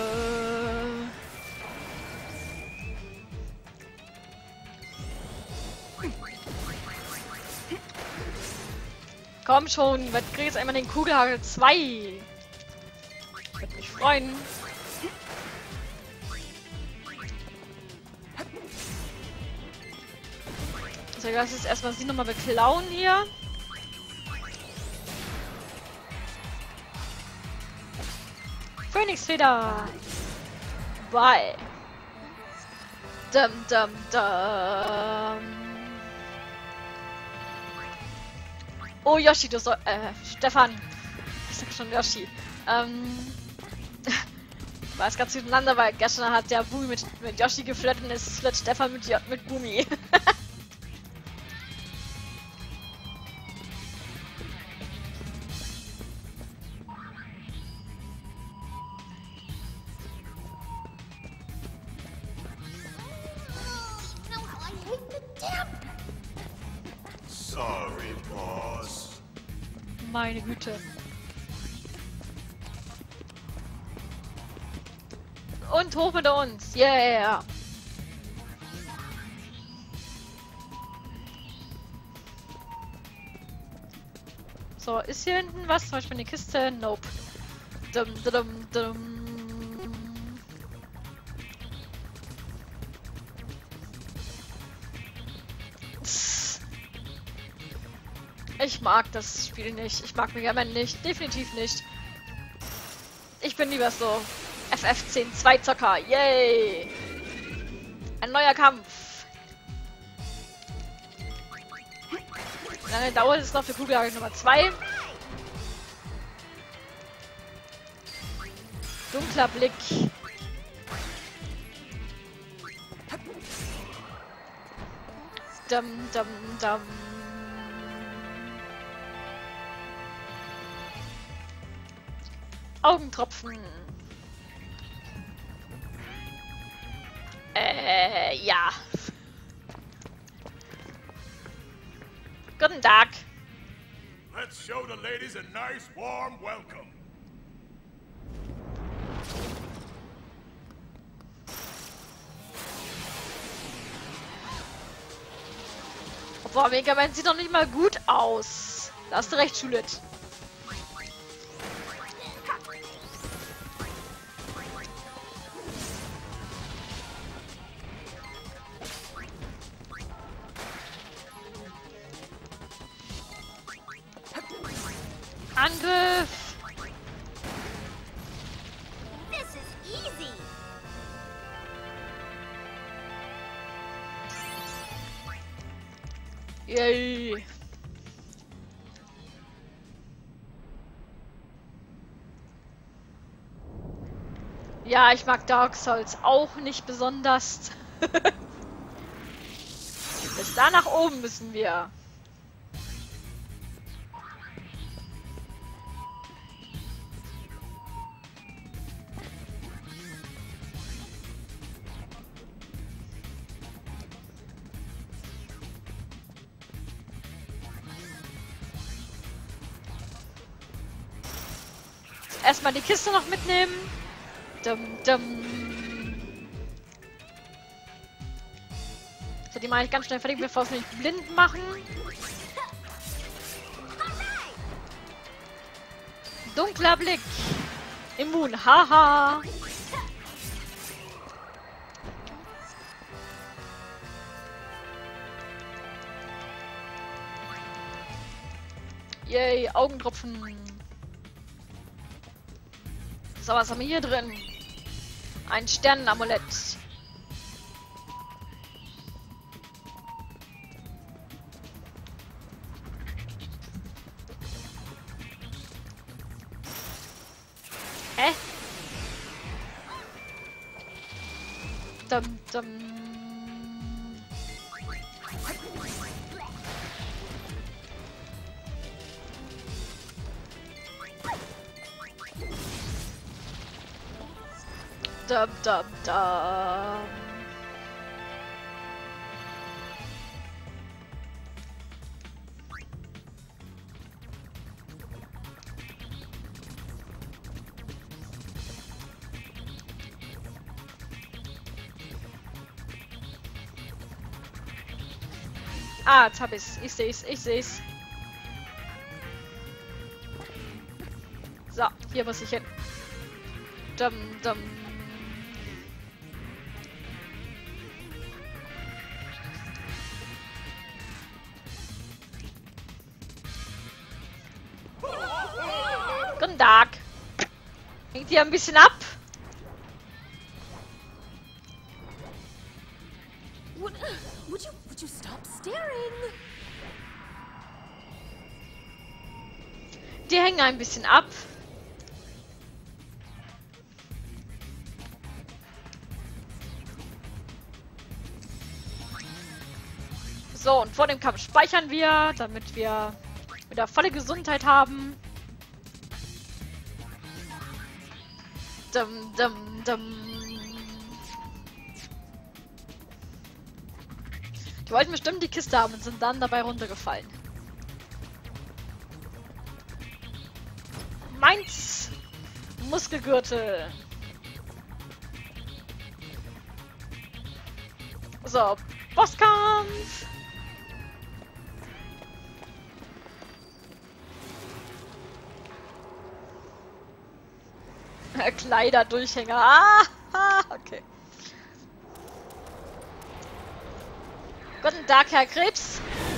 Komm schon, was krieg jetzt einmal den Kugelhagel 2? Würde mich freuen. So, lass jetzt erstmal sie nochmal beklauen hier. Phönixfeder! Bye! Dum dum dum! Oh, Yoshi, du soll. Stefan! Ich sag schon Yoshi. War es ganz durcheinander, weil gestern hat der Bumi mit Yoshi geflirtet und jetzt flirtet Stefan mit Bumi. Sorry, boss. Meine Güte. Und hoch mit uns. Yeah. So, ist hier hinten was? Zum Beispiel eine Kiste? Nope. Dum, dum, dum. Ich mag das Spiel nicht. Ich mag Mega Man nicht. Definitiv nicht. Ich bin lieber so FF10 2 Zocker. Yay! Ein neuer Kampf. Wie lange dauert es noch für Kugelhagel Nummer 2? Dunkler Blick. Dum, dum, dum. Augentropfen. Ja. Guten Tag. Let's show the ladies a nice warm welcome. Boah, Mega Man sieht doch nicht mal gut aus. Da hast du recht, Juliet. Angriff! This is easy. Yay! Ja, ich mag Dark Souls auch nicht besonders. Bis da nach oben müssen wir. Erstmal die Kiste noch mitnehmen. Dum, dum. So, die mache ich ganz schnell fertig, bevor sie mich blind machen. Dunkler Blick. Immun. Haha. Yay, Augentropfen. So, was haben wir hier drin? Ein Sternenamulett. Hä? Dum, dum. Dum, dum, dum. Ah, jetzt hab ich's. Ich seh's. So, hier muss ich hin. Dum, dum. Guten Tag. Hängt hier ein bisschen ab? Would you stop staring? Die hängen ein bisschen ab. So, und vor dem Kampf speichern wir, damit wir wieder volle Gesundheit haben. Dum, dum, dum. Die wollten bestimmt die Kiste haben und sind dann dabei runtergefallen. Meins! Muskelgürtel. So, Bosskampf! Kleiderdurchhänger. Ah, okay. Guten Tag, Herr Krebs.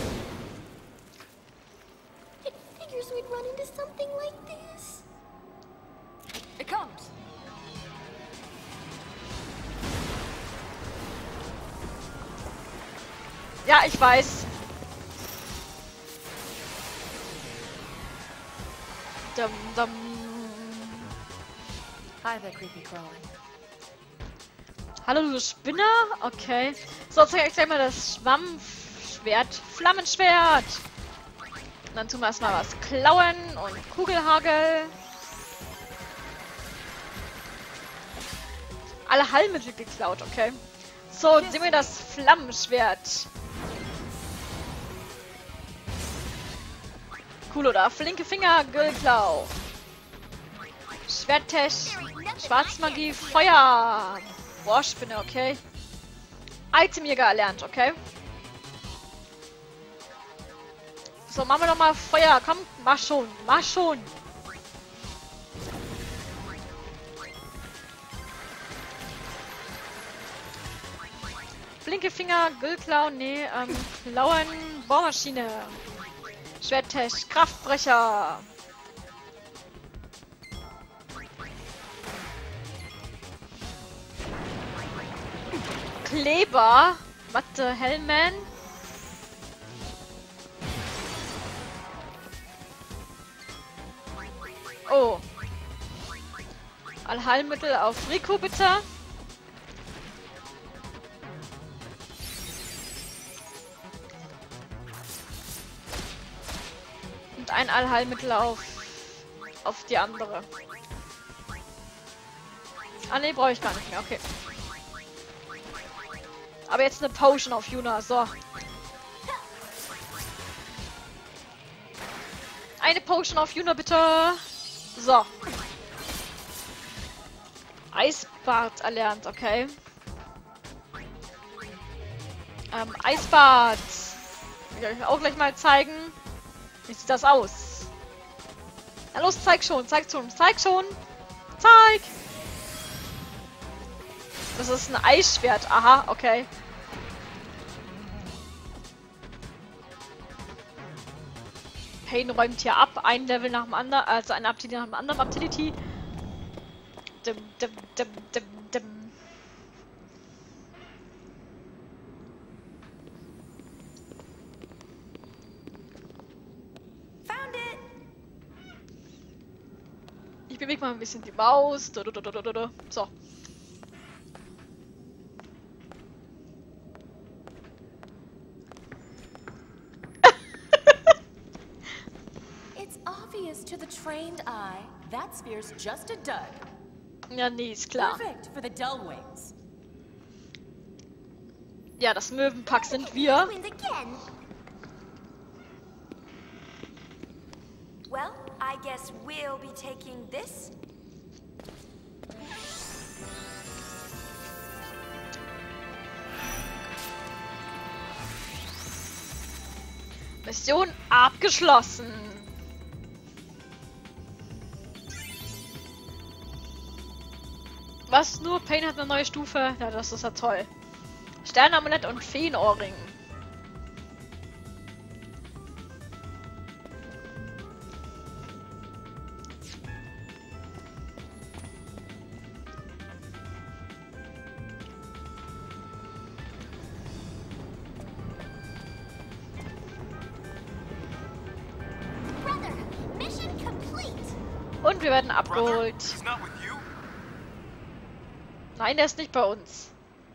It figures we'd run into something like this. It comes. Ja, ich weiß. Dum, dum. Hi there, creepy crawler. Hallo, du Spinner? Okay. So, zeig ich gleich mal das Schwammschwert. Flammenschwert. Und dann tun wir erstmal was klauen und Kugelhagel. Alle Heilmittel geklaut, okay. So, sehen wir das Flammenschwert. Cool, oder? Flinke Finger, Güllklau. Schwerttech, Schwarzmagie, Feuer. Bohrspinne, okay. Itemjäger erlernt, okay. So, machen wir doch mal Feuer. Komm, mach schon, mach schon. Blinke Finger, Güllklau, nee, Klauen, Bohrmaschine. Schwerttech, Kraftbrecher. Kleber. Watte, Hellman. Oh. Allheilmittel auf Rico, bitte. Und ein Allheilmittel auf die andere. Ah ne, brauche ich gar nicht mehr, okay. Aber jetzt eine Potion auf Yuna, so. Eine Potion auf Yuna, bitte. So. Eisbad erlernt, okay. Eisbad. Will ich euch auch gleich mal zeigen. Wie sieht das aus? Na los, zeig schon, zeig schon, zeig schon. Zeig! Das ist ein Eisschwert. Aha, okay. Pain räumt hier ab. Ein Level nach dem anderen. Also eine Ability nach dem anderen Ability. Dim, dim, dim, dim, dim. Ich bewege mal ein bisschen die Maus. So. It's obvious to the trained eye that sphere's just a dud. Ja, nee, ist klar. Perfect for the dull wings. Ja, das Möwenpack sind wir. Well, I guess we'll be taking this. Mission abgeschlossen. Was nur? Pain hat eine neue Stufe? Ja, das ist ja toll. Sternamulett und Feenohrring. Und wir werden abgeholt. Nein, der ist nicht bei uns.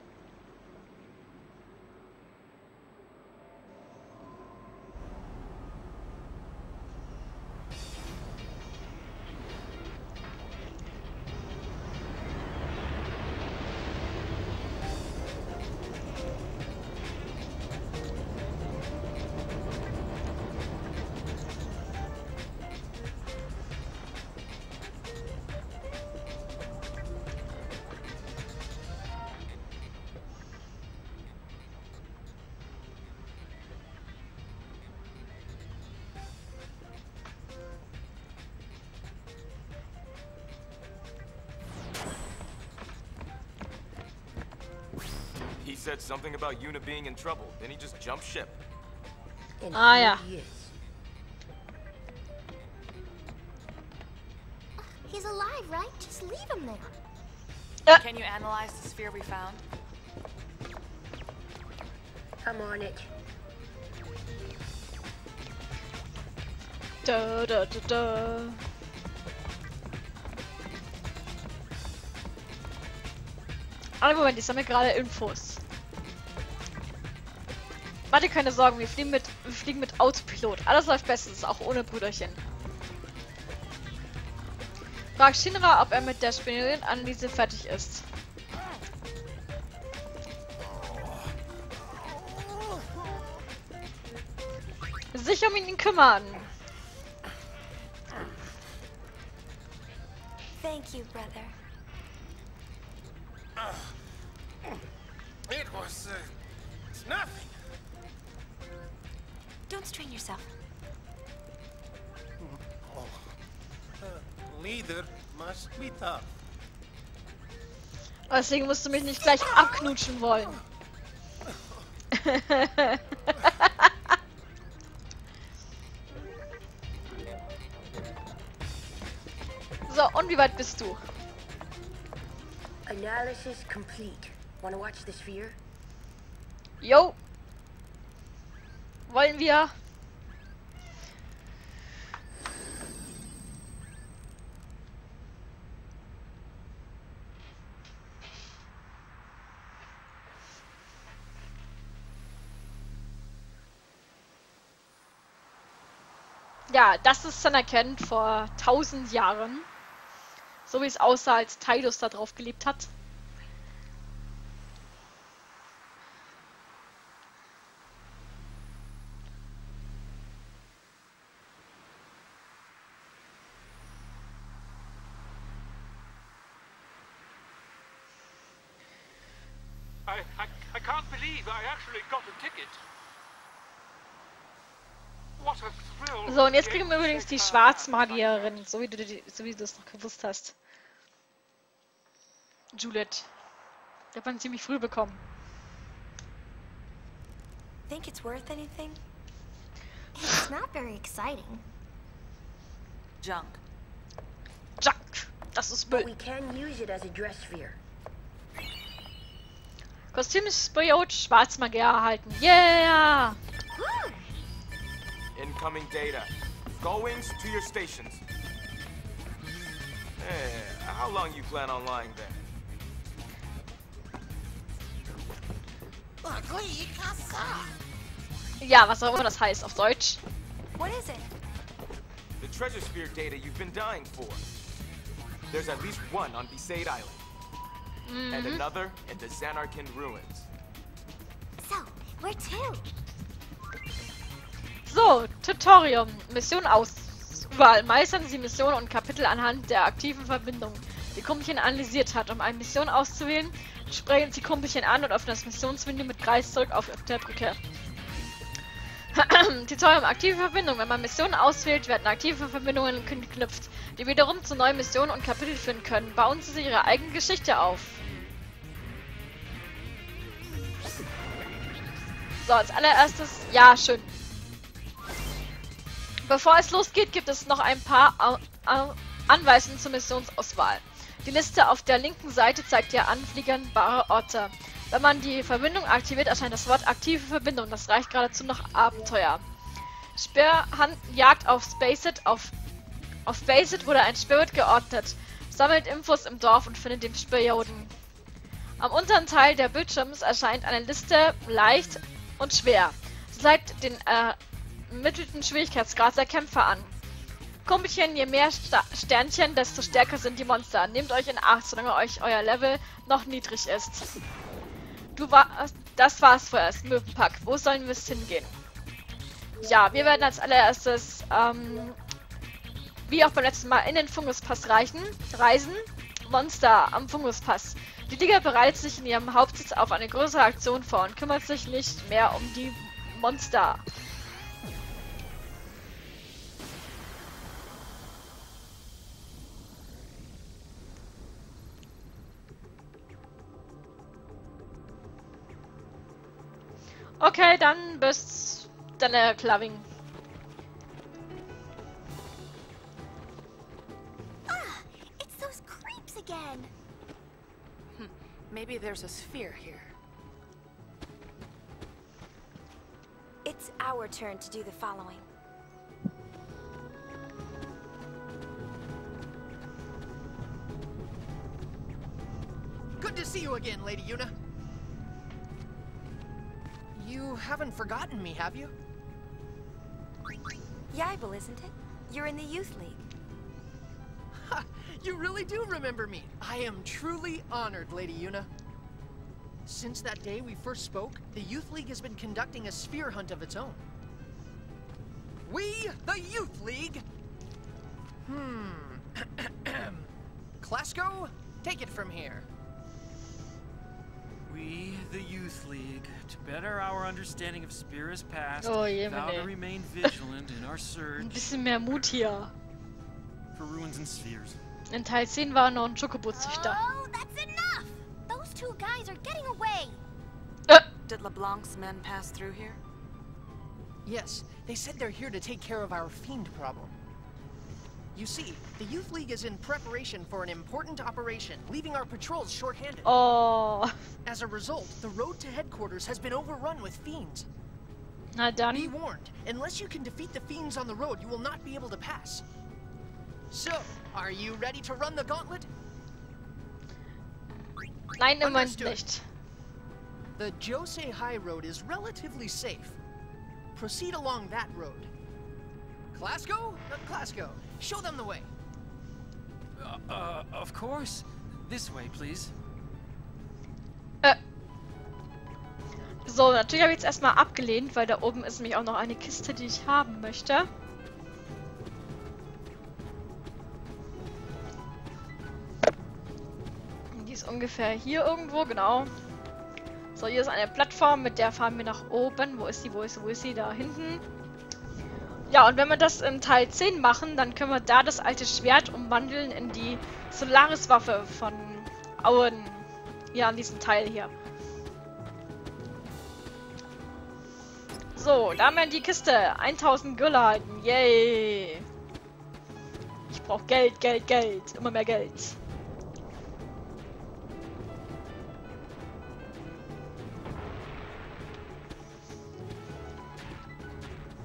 He said something about Yuna being in trouble. Then he just jumped ship. Ah, ja. He's alive, right? Just leave him there. Can you analyze the sphere we found? I'm on it. Da, da, da, da. Aber Moment, ich sammle gerade Infos. Warte, keine Sorgen, wir fliegen mit Autopilot. Alles läuft bestens, auch ohne Brüderchen. Frag Shinra, ob er mit der Spinellenanalyse fertig ist. Sich um ihn kümmern. Thank you, brother. It was, it's nothing. Don't strain yourself. Leader must be tough. Deswegen musst du mich nicht gleich abknutschen wollen. So, und wie weit bist du? Analysis complete. Wanna watch the sphere? Jo. Wollen wir? Ja, das ist anerkannt vor 1000 Jahren. So wie es aussah, als Tidus da drauf gelebt hat. I can't believe I actually got a ticket. What a thrill. So, und jetzt kriegen wir übrigens die Schwarzmagierin, so wie du es noch gewusst hast. Juliet. Die hat man ziemlich früh bekommen. Think it's worth anything? It's not very exciting. Junk. Junk. Das ist But Müll. we can use it as a dress sphere. Kostümsbiot, Schwarzmagier erhalten. Yeah! Incoming data. Go wings to your stations. How long you plan on lying there? Ja, was auch immer das heißt auf Deutsch. What is it? The treasure sphere data you've been dying for. There's at least one on Besaid Island. And another in the Xanarkin ruins. So, where to? So, Tutorium. Mission Auswahl. Meistern Sie Missionen und Kapitel anhand der aktiven Verbindung, die Kumpelchen analysiert hat. Um eine Mission auszuwählen, sprechen Sie Kumpelchen an und öffnen das Missionsmenü mit Kreisdruck auf der Drücke. Tutorium aktive Verbindung. Wenn man Missionen auswählt, werden aktive Verbindungen geknüpft, die wiederum zu neuen Missionen und Kapiteln führen können. Bauen Sie sich Ihre eigene Geschichte auf. So, als allererstes, ja, schön. Bevor es losgeht, gibt es noch ein paar Anweisungen zur Missionsauswahl. Die Liste auf der linken Seite zeigt dir anfliegbare Orte. Wenn man die Verbindung aktiviert, erscheint das Wort aktive Verbindung. Das reicht geradezu nach Abenteuer. Speerjagd auf Spaceit. Auf Spaceit wurde ein Spirit geordnet. Sammelt Infos im Dorf und findet den Spioden. Am unteren Teil der Bildschirms erscheint eine Liste leicht und schwer. Sie zeigt den ermittelten Schwierigkeitsgrad der Kämpfer an. Kumpelchen, je mehr Sternchen, desto stärker sind die Monster. Nehmt euch in Acht, solange euer Level noch niedrig ist. Das war's vorerst, Möwenpack. Wo sollen wir es hingehen? Ja, wir werden als allererstes, wie auch beim letzten Mal, in den Funguspass reisen. Monster am Funguspass. Die Liga bereitet sich in ihrem Hauptsitz auf eine größere Aktion vor und kümmert sich nicht mehr um die Monster. Okay, dann bis dann, Claving. It's those creeps again. Maybe there's a sphere here. It's our turn to do the following. Good to see you again, Lady Yuna. You haven't forgotten me, have you? Yaibel, isn't it? You're in the Youth League. Ha! You really do remember me. I am truly honored, Lady Yuna. Since that day we first spoke, the Youth League has been conducting a sphere hunt of its own. We, the Youth League! Klasko, take it from here. We, the Youth League, to better our understanding of Spira's past, vow to remain vigilant in our search Ein bisschen mehr Mut hier. for ruins and spheres. In Teil 10 war noch ein Chocobo-Züchter. Oh, that's enough! Those two guys are getting away. Did LeBlanc's men pass through here? Yes, they said they're here to take care of our fiend problem. You see, the Youth League is in preparation for an important operation, leaving our patrols short-handed. Oh. As a result, the road to headquarters has been overrun with fiends. Na dann. Be warned, unless you can defeat the fiends on the road, you will not be able to pass. So, are you ready to run the gauntlet? Nein, im Moment nicht. The Josei High Road is relatively safe. Proceed along that road. Klasko? Klasko, show them the way. Of course. This way, please. So, natürlich habe ich jetzt erstmal abgelehnt, weil da oben ist nämlich auch noch eine Kiste, die ich haben möchte. Die ist ungefähr hier irgendwo, genau. So, hier ist eine Plattform, mit der fahren wir nach oben. Wo ist sie? Wo ist sie? Da hinten. Ja, und wenn wir das im Teil 10 machen, dann können wir da das alte Schwert umwandeln in die Solaris-Waffe von Auen. Ja, in diesem Teil hier. So, da haben wir die Kiste. 1000 Güllehalten. Yay. Ich brauche Geld, Geld, Geld. Immer mehr Geld.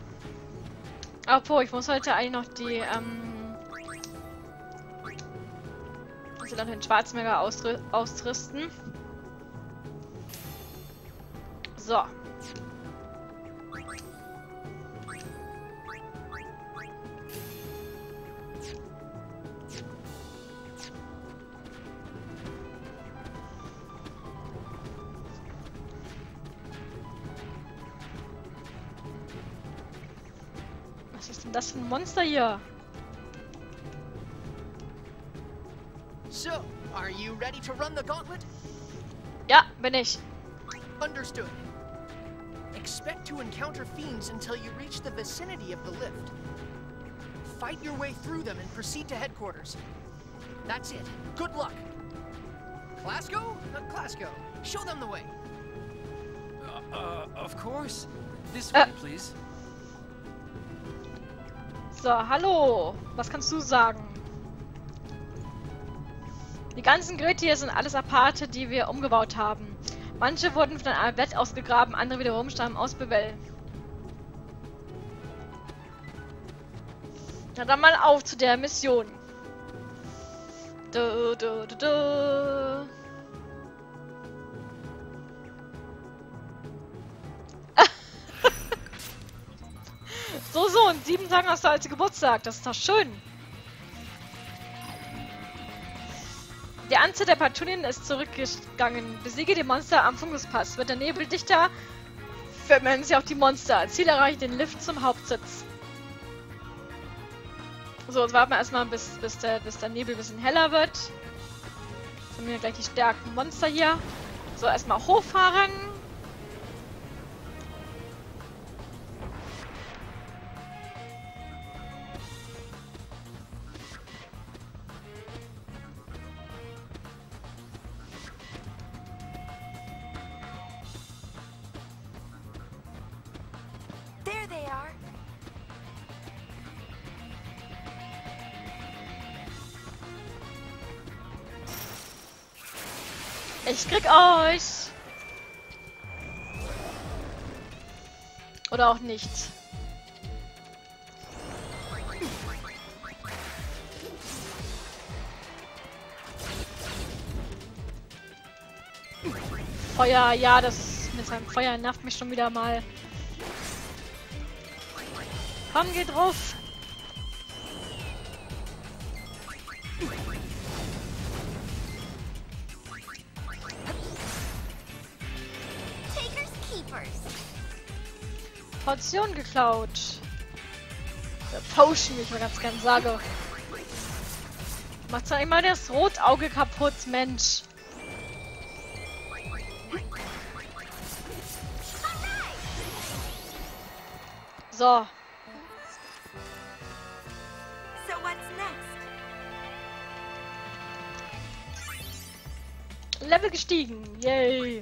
Obwohl, ich muss heute eigentlich noch die, Ich will dann den Schwarzmäger ausrüsten. So. Was ist denn das für ein Monster hier? So, are you ready to run the gauntlet? Ja, bin ich. Understood. Expect to encounter fiends until you reach the vicinity of the lift. Fight your way through them and proceed to headquarters. That's it. Good luck. Clasco? Clasco, show them the way. Of course. This way, please. So, hallo. Was kannst du sagen? Die ganzen Geräte hier sind alles Aparte, die wir umgebaut haben. Manche wurden von einem Bett ausgegraben, andere wiederum stammen aus Bevell. Na dann mal auf zu der Mission. So, in 7 Tagen hast du also Geburtstag. Das ist doch schön. Die Anzahl der Patrouillen ist zurückgegangen. Besiege die Monster am Funkuspass. Wird der Nebel dichter, vermehren sich auch die Monster. Ziel erreicht den Lift zum Hauptsitz. So, jetzt warten wir erstmal, bis der Nebel ein bisschen heller wird. Jetzt haben wir gleich die stärksten Monster hier. So, erstmal hochfahren. There they are. Ich krieg euch! Oder auch nicht. Feuer, ja, das mit seinem Feuer nervt mich schon wieder mal. Komm, geh drauf! Takers Keepers. Portion geklaut. Potion, wie ich mal ganz gern sage. Macht zwar immer das Rotauge kaputt, Mensch. So. So what's next? Level gestiegen. Yay.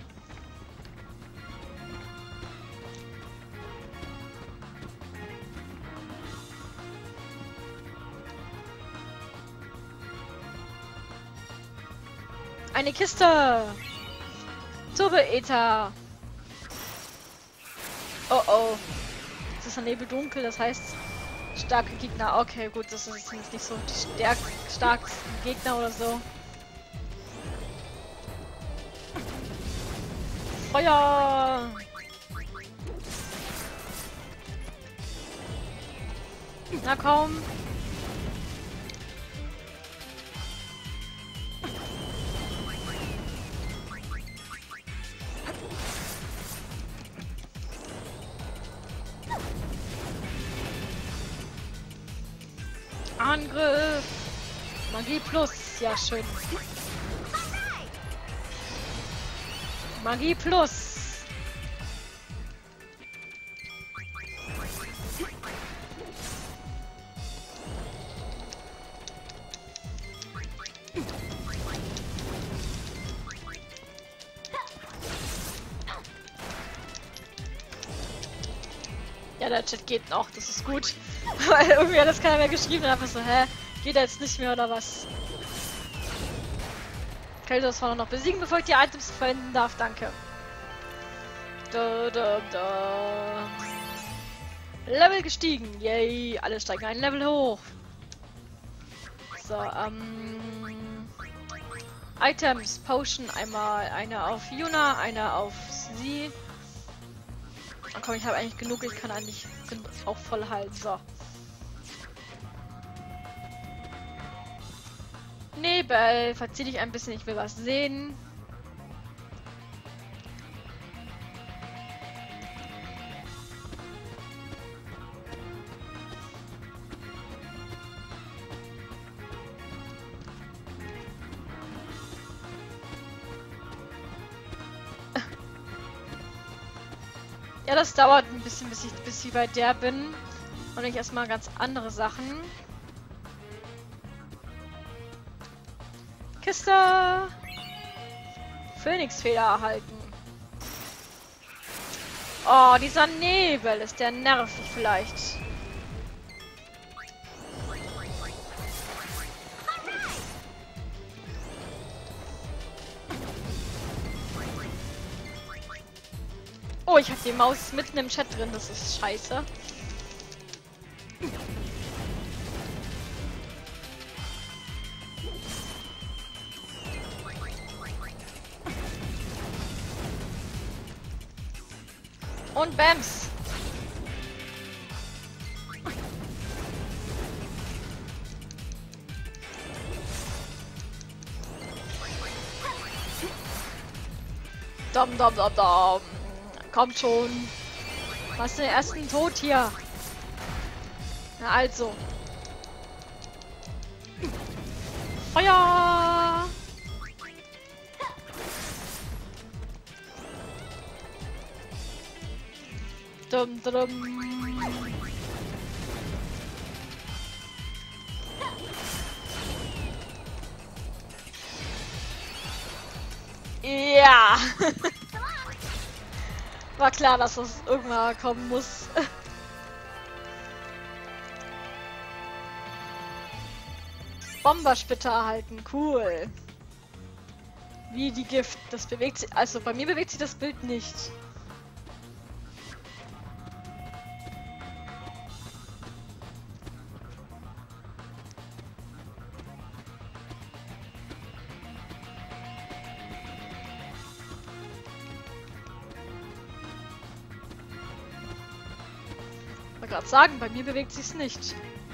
Eine Kiste. Turbo-Ether. Oh oh. Es ist ein Nebel dunkel, das heißt starke Gegner. Okay, gut, das ist jetzt nicht so die stärksten Gegner oder so. Feuer! Na komm! Angriff! Magie plus, ja schön. Magie plus. Ja, der Chat geht noch, das ist gut. Weil irgendwie hat das keiner mehr geschrieben und einfach so, hä? Geht er jetzt nicht mehr oder was? Keldos vorne noch besiegen, bevor ich die Items verwenden darf, danke. Level gestiegen, yay, alle steigen ein Level hoch. So, Items, Potion, einmal eine auf Yuna, eine auf sie. Oh, komm, ich habe eigentlich genug, ich kann eigentlich auch voll heilen. So. Nebel, verzieh dich ein bisschen, ich will was sehen. Ja, das dauert ein bisschen, bis ich bei der bin. Und ich erstmal ganz andere Sachen. Kiste! Phönixfeder erhalten. Oh, dieser Nebel, ist der nervig vielleicht. Oh, ich habe die Maus mitten im Chat drin, das ist scheiße. Und Bams! Dom, dom, dom, dom. Kommt schon. Was ist den ersten Tod hier? Na also. Feuer! Dum, dum. Ja! War klar, dass das irgendwann kommen muss. Bombersplitter erhalten, cool. Wie die Gift, das bewegt sich, also bei mir bewegt sich das Bild nicht. Ich wollte gerade sagen, bei mir bewegt sich's nicht.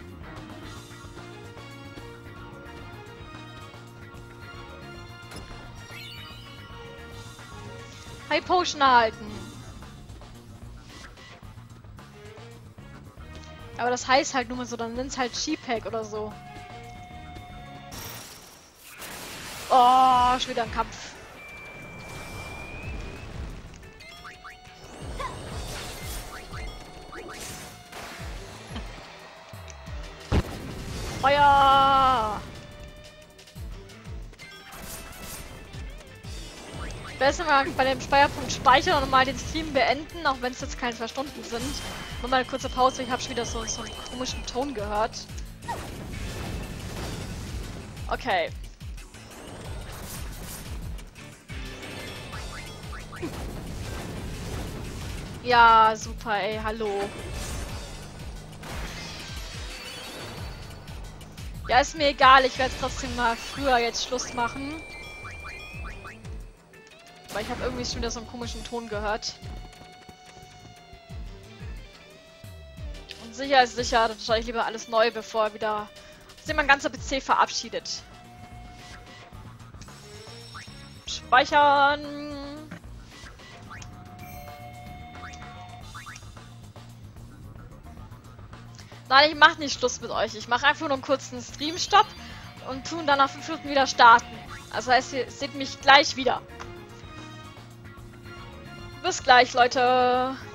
High Potion erhalten. Aber das heißt halt nur mal so, dann nenn's halt Sheepack oder so. Oh, schon wieder ein Kampf. Feuer! Besser mal bei dem Speicherpunkt speichern und mal den Stream beenden, auch wenn es jetzt keine 2 Stunden sind. Nur mal eine kurze Pause, ich habe schon wieder so einen komischen Ton gehört. Okay. Ja, super, ey, hallo. Ja, ist mir egal, ich werde trotzdem mal früher jetzt Schluss machen. Weil ich habe irgendwie schon wieder so einen komischen Ton gehört. Und sicher ist sicher, dann schaue ich lieber alles neu, bevor wieder sich mein ganzer PC verabschiedet. Speichern! Nein, ich mache nicht Schluss mit euch. Ich mache einfach nur einen kurzen Stream-Stopp und tun dann nach 5 Minuten wieder starten. Also heißt, ihr seht mich gleich wieder. Bis gleich, Leute.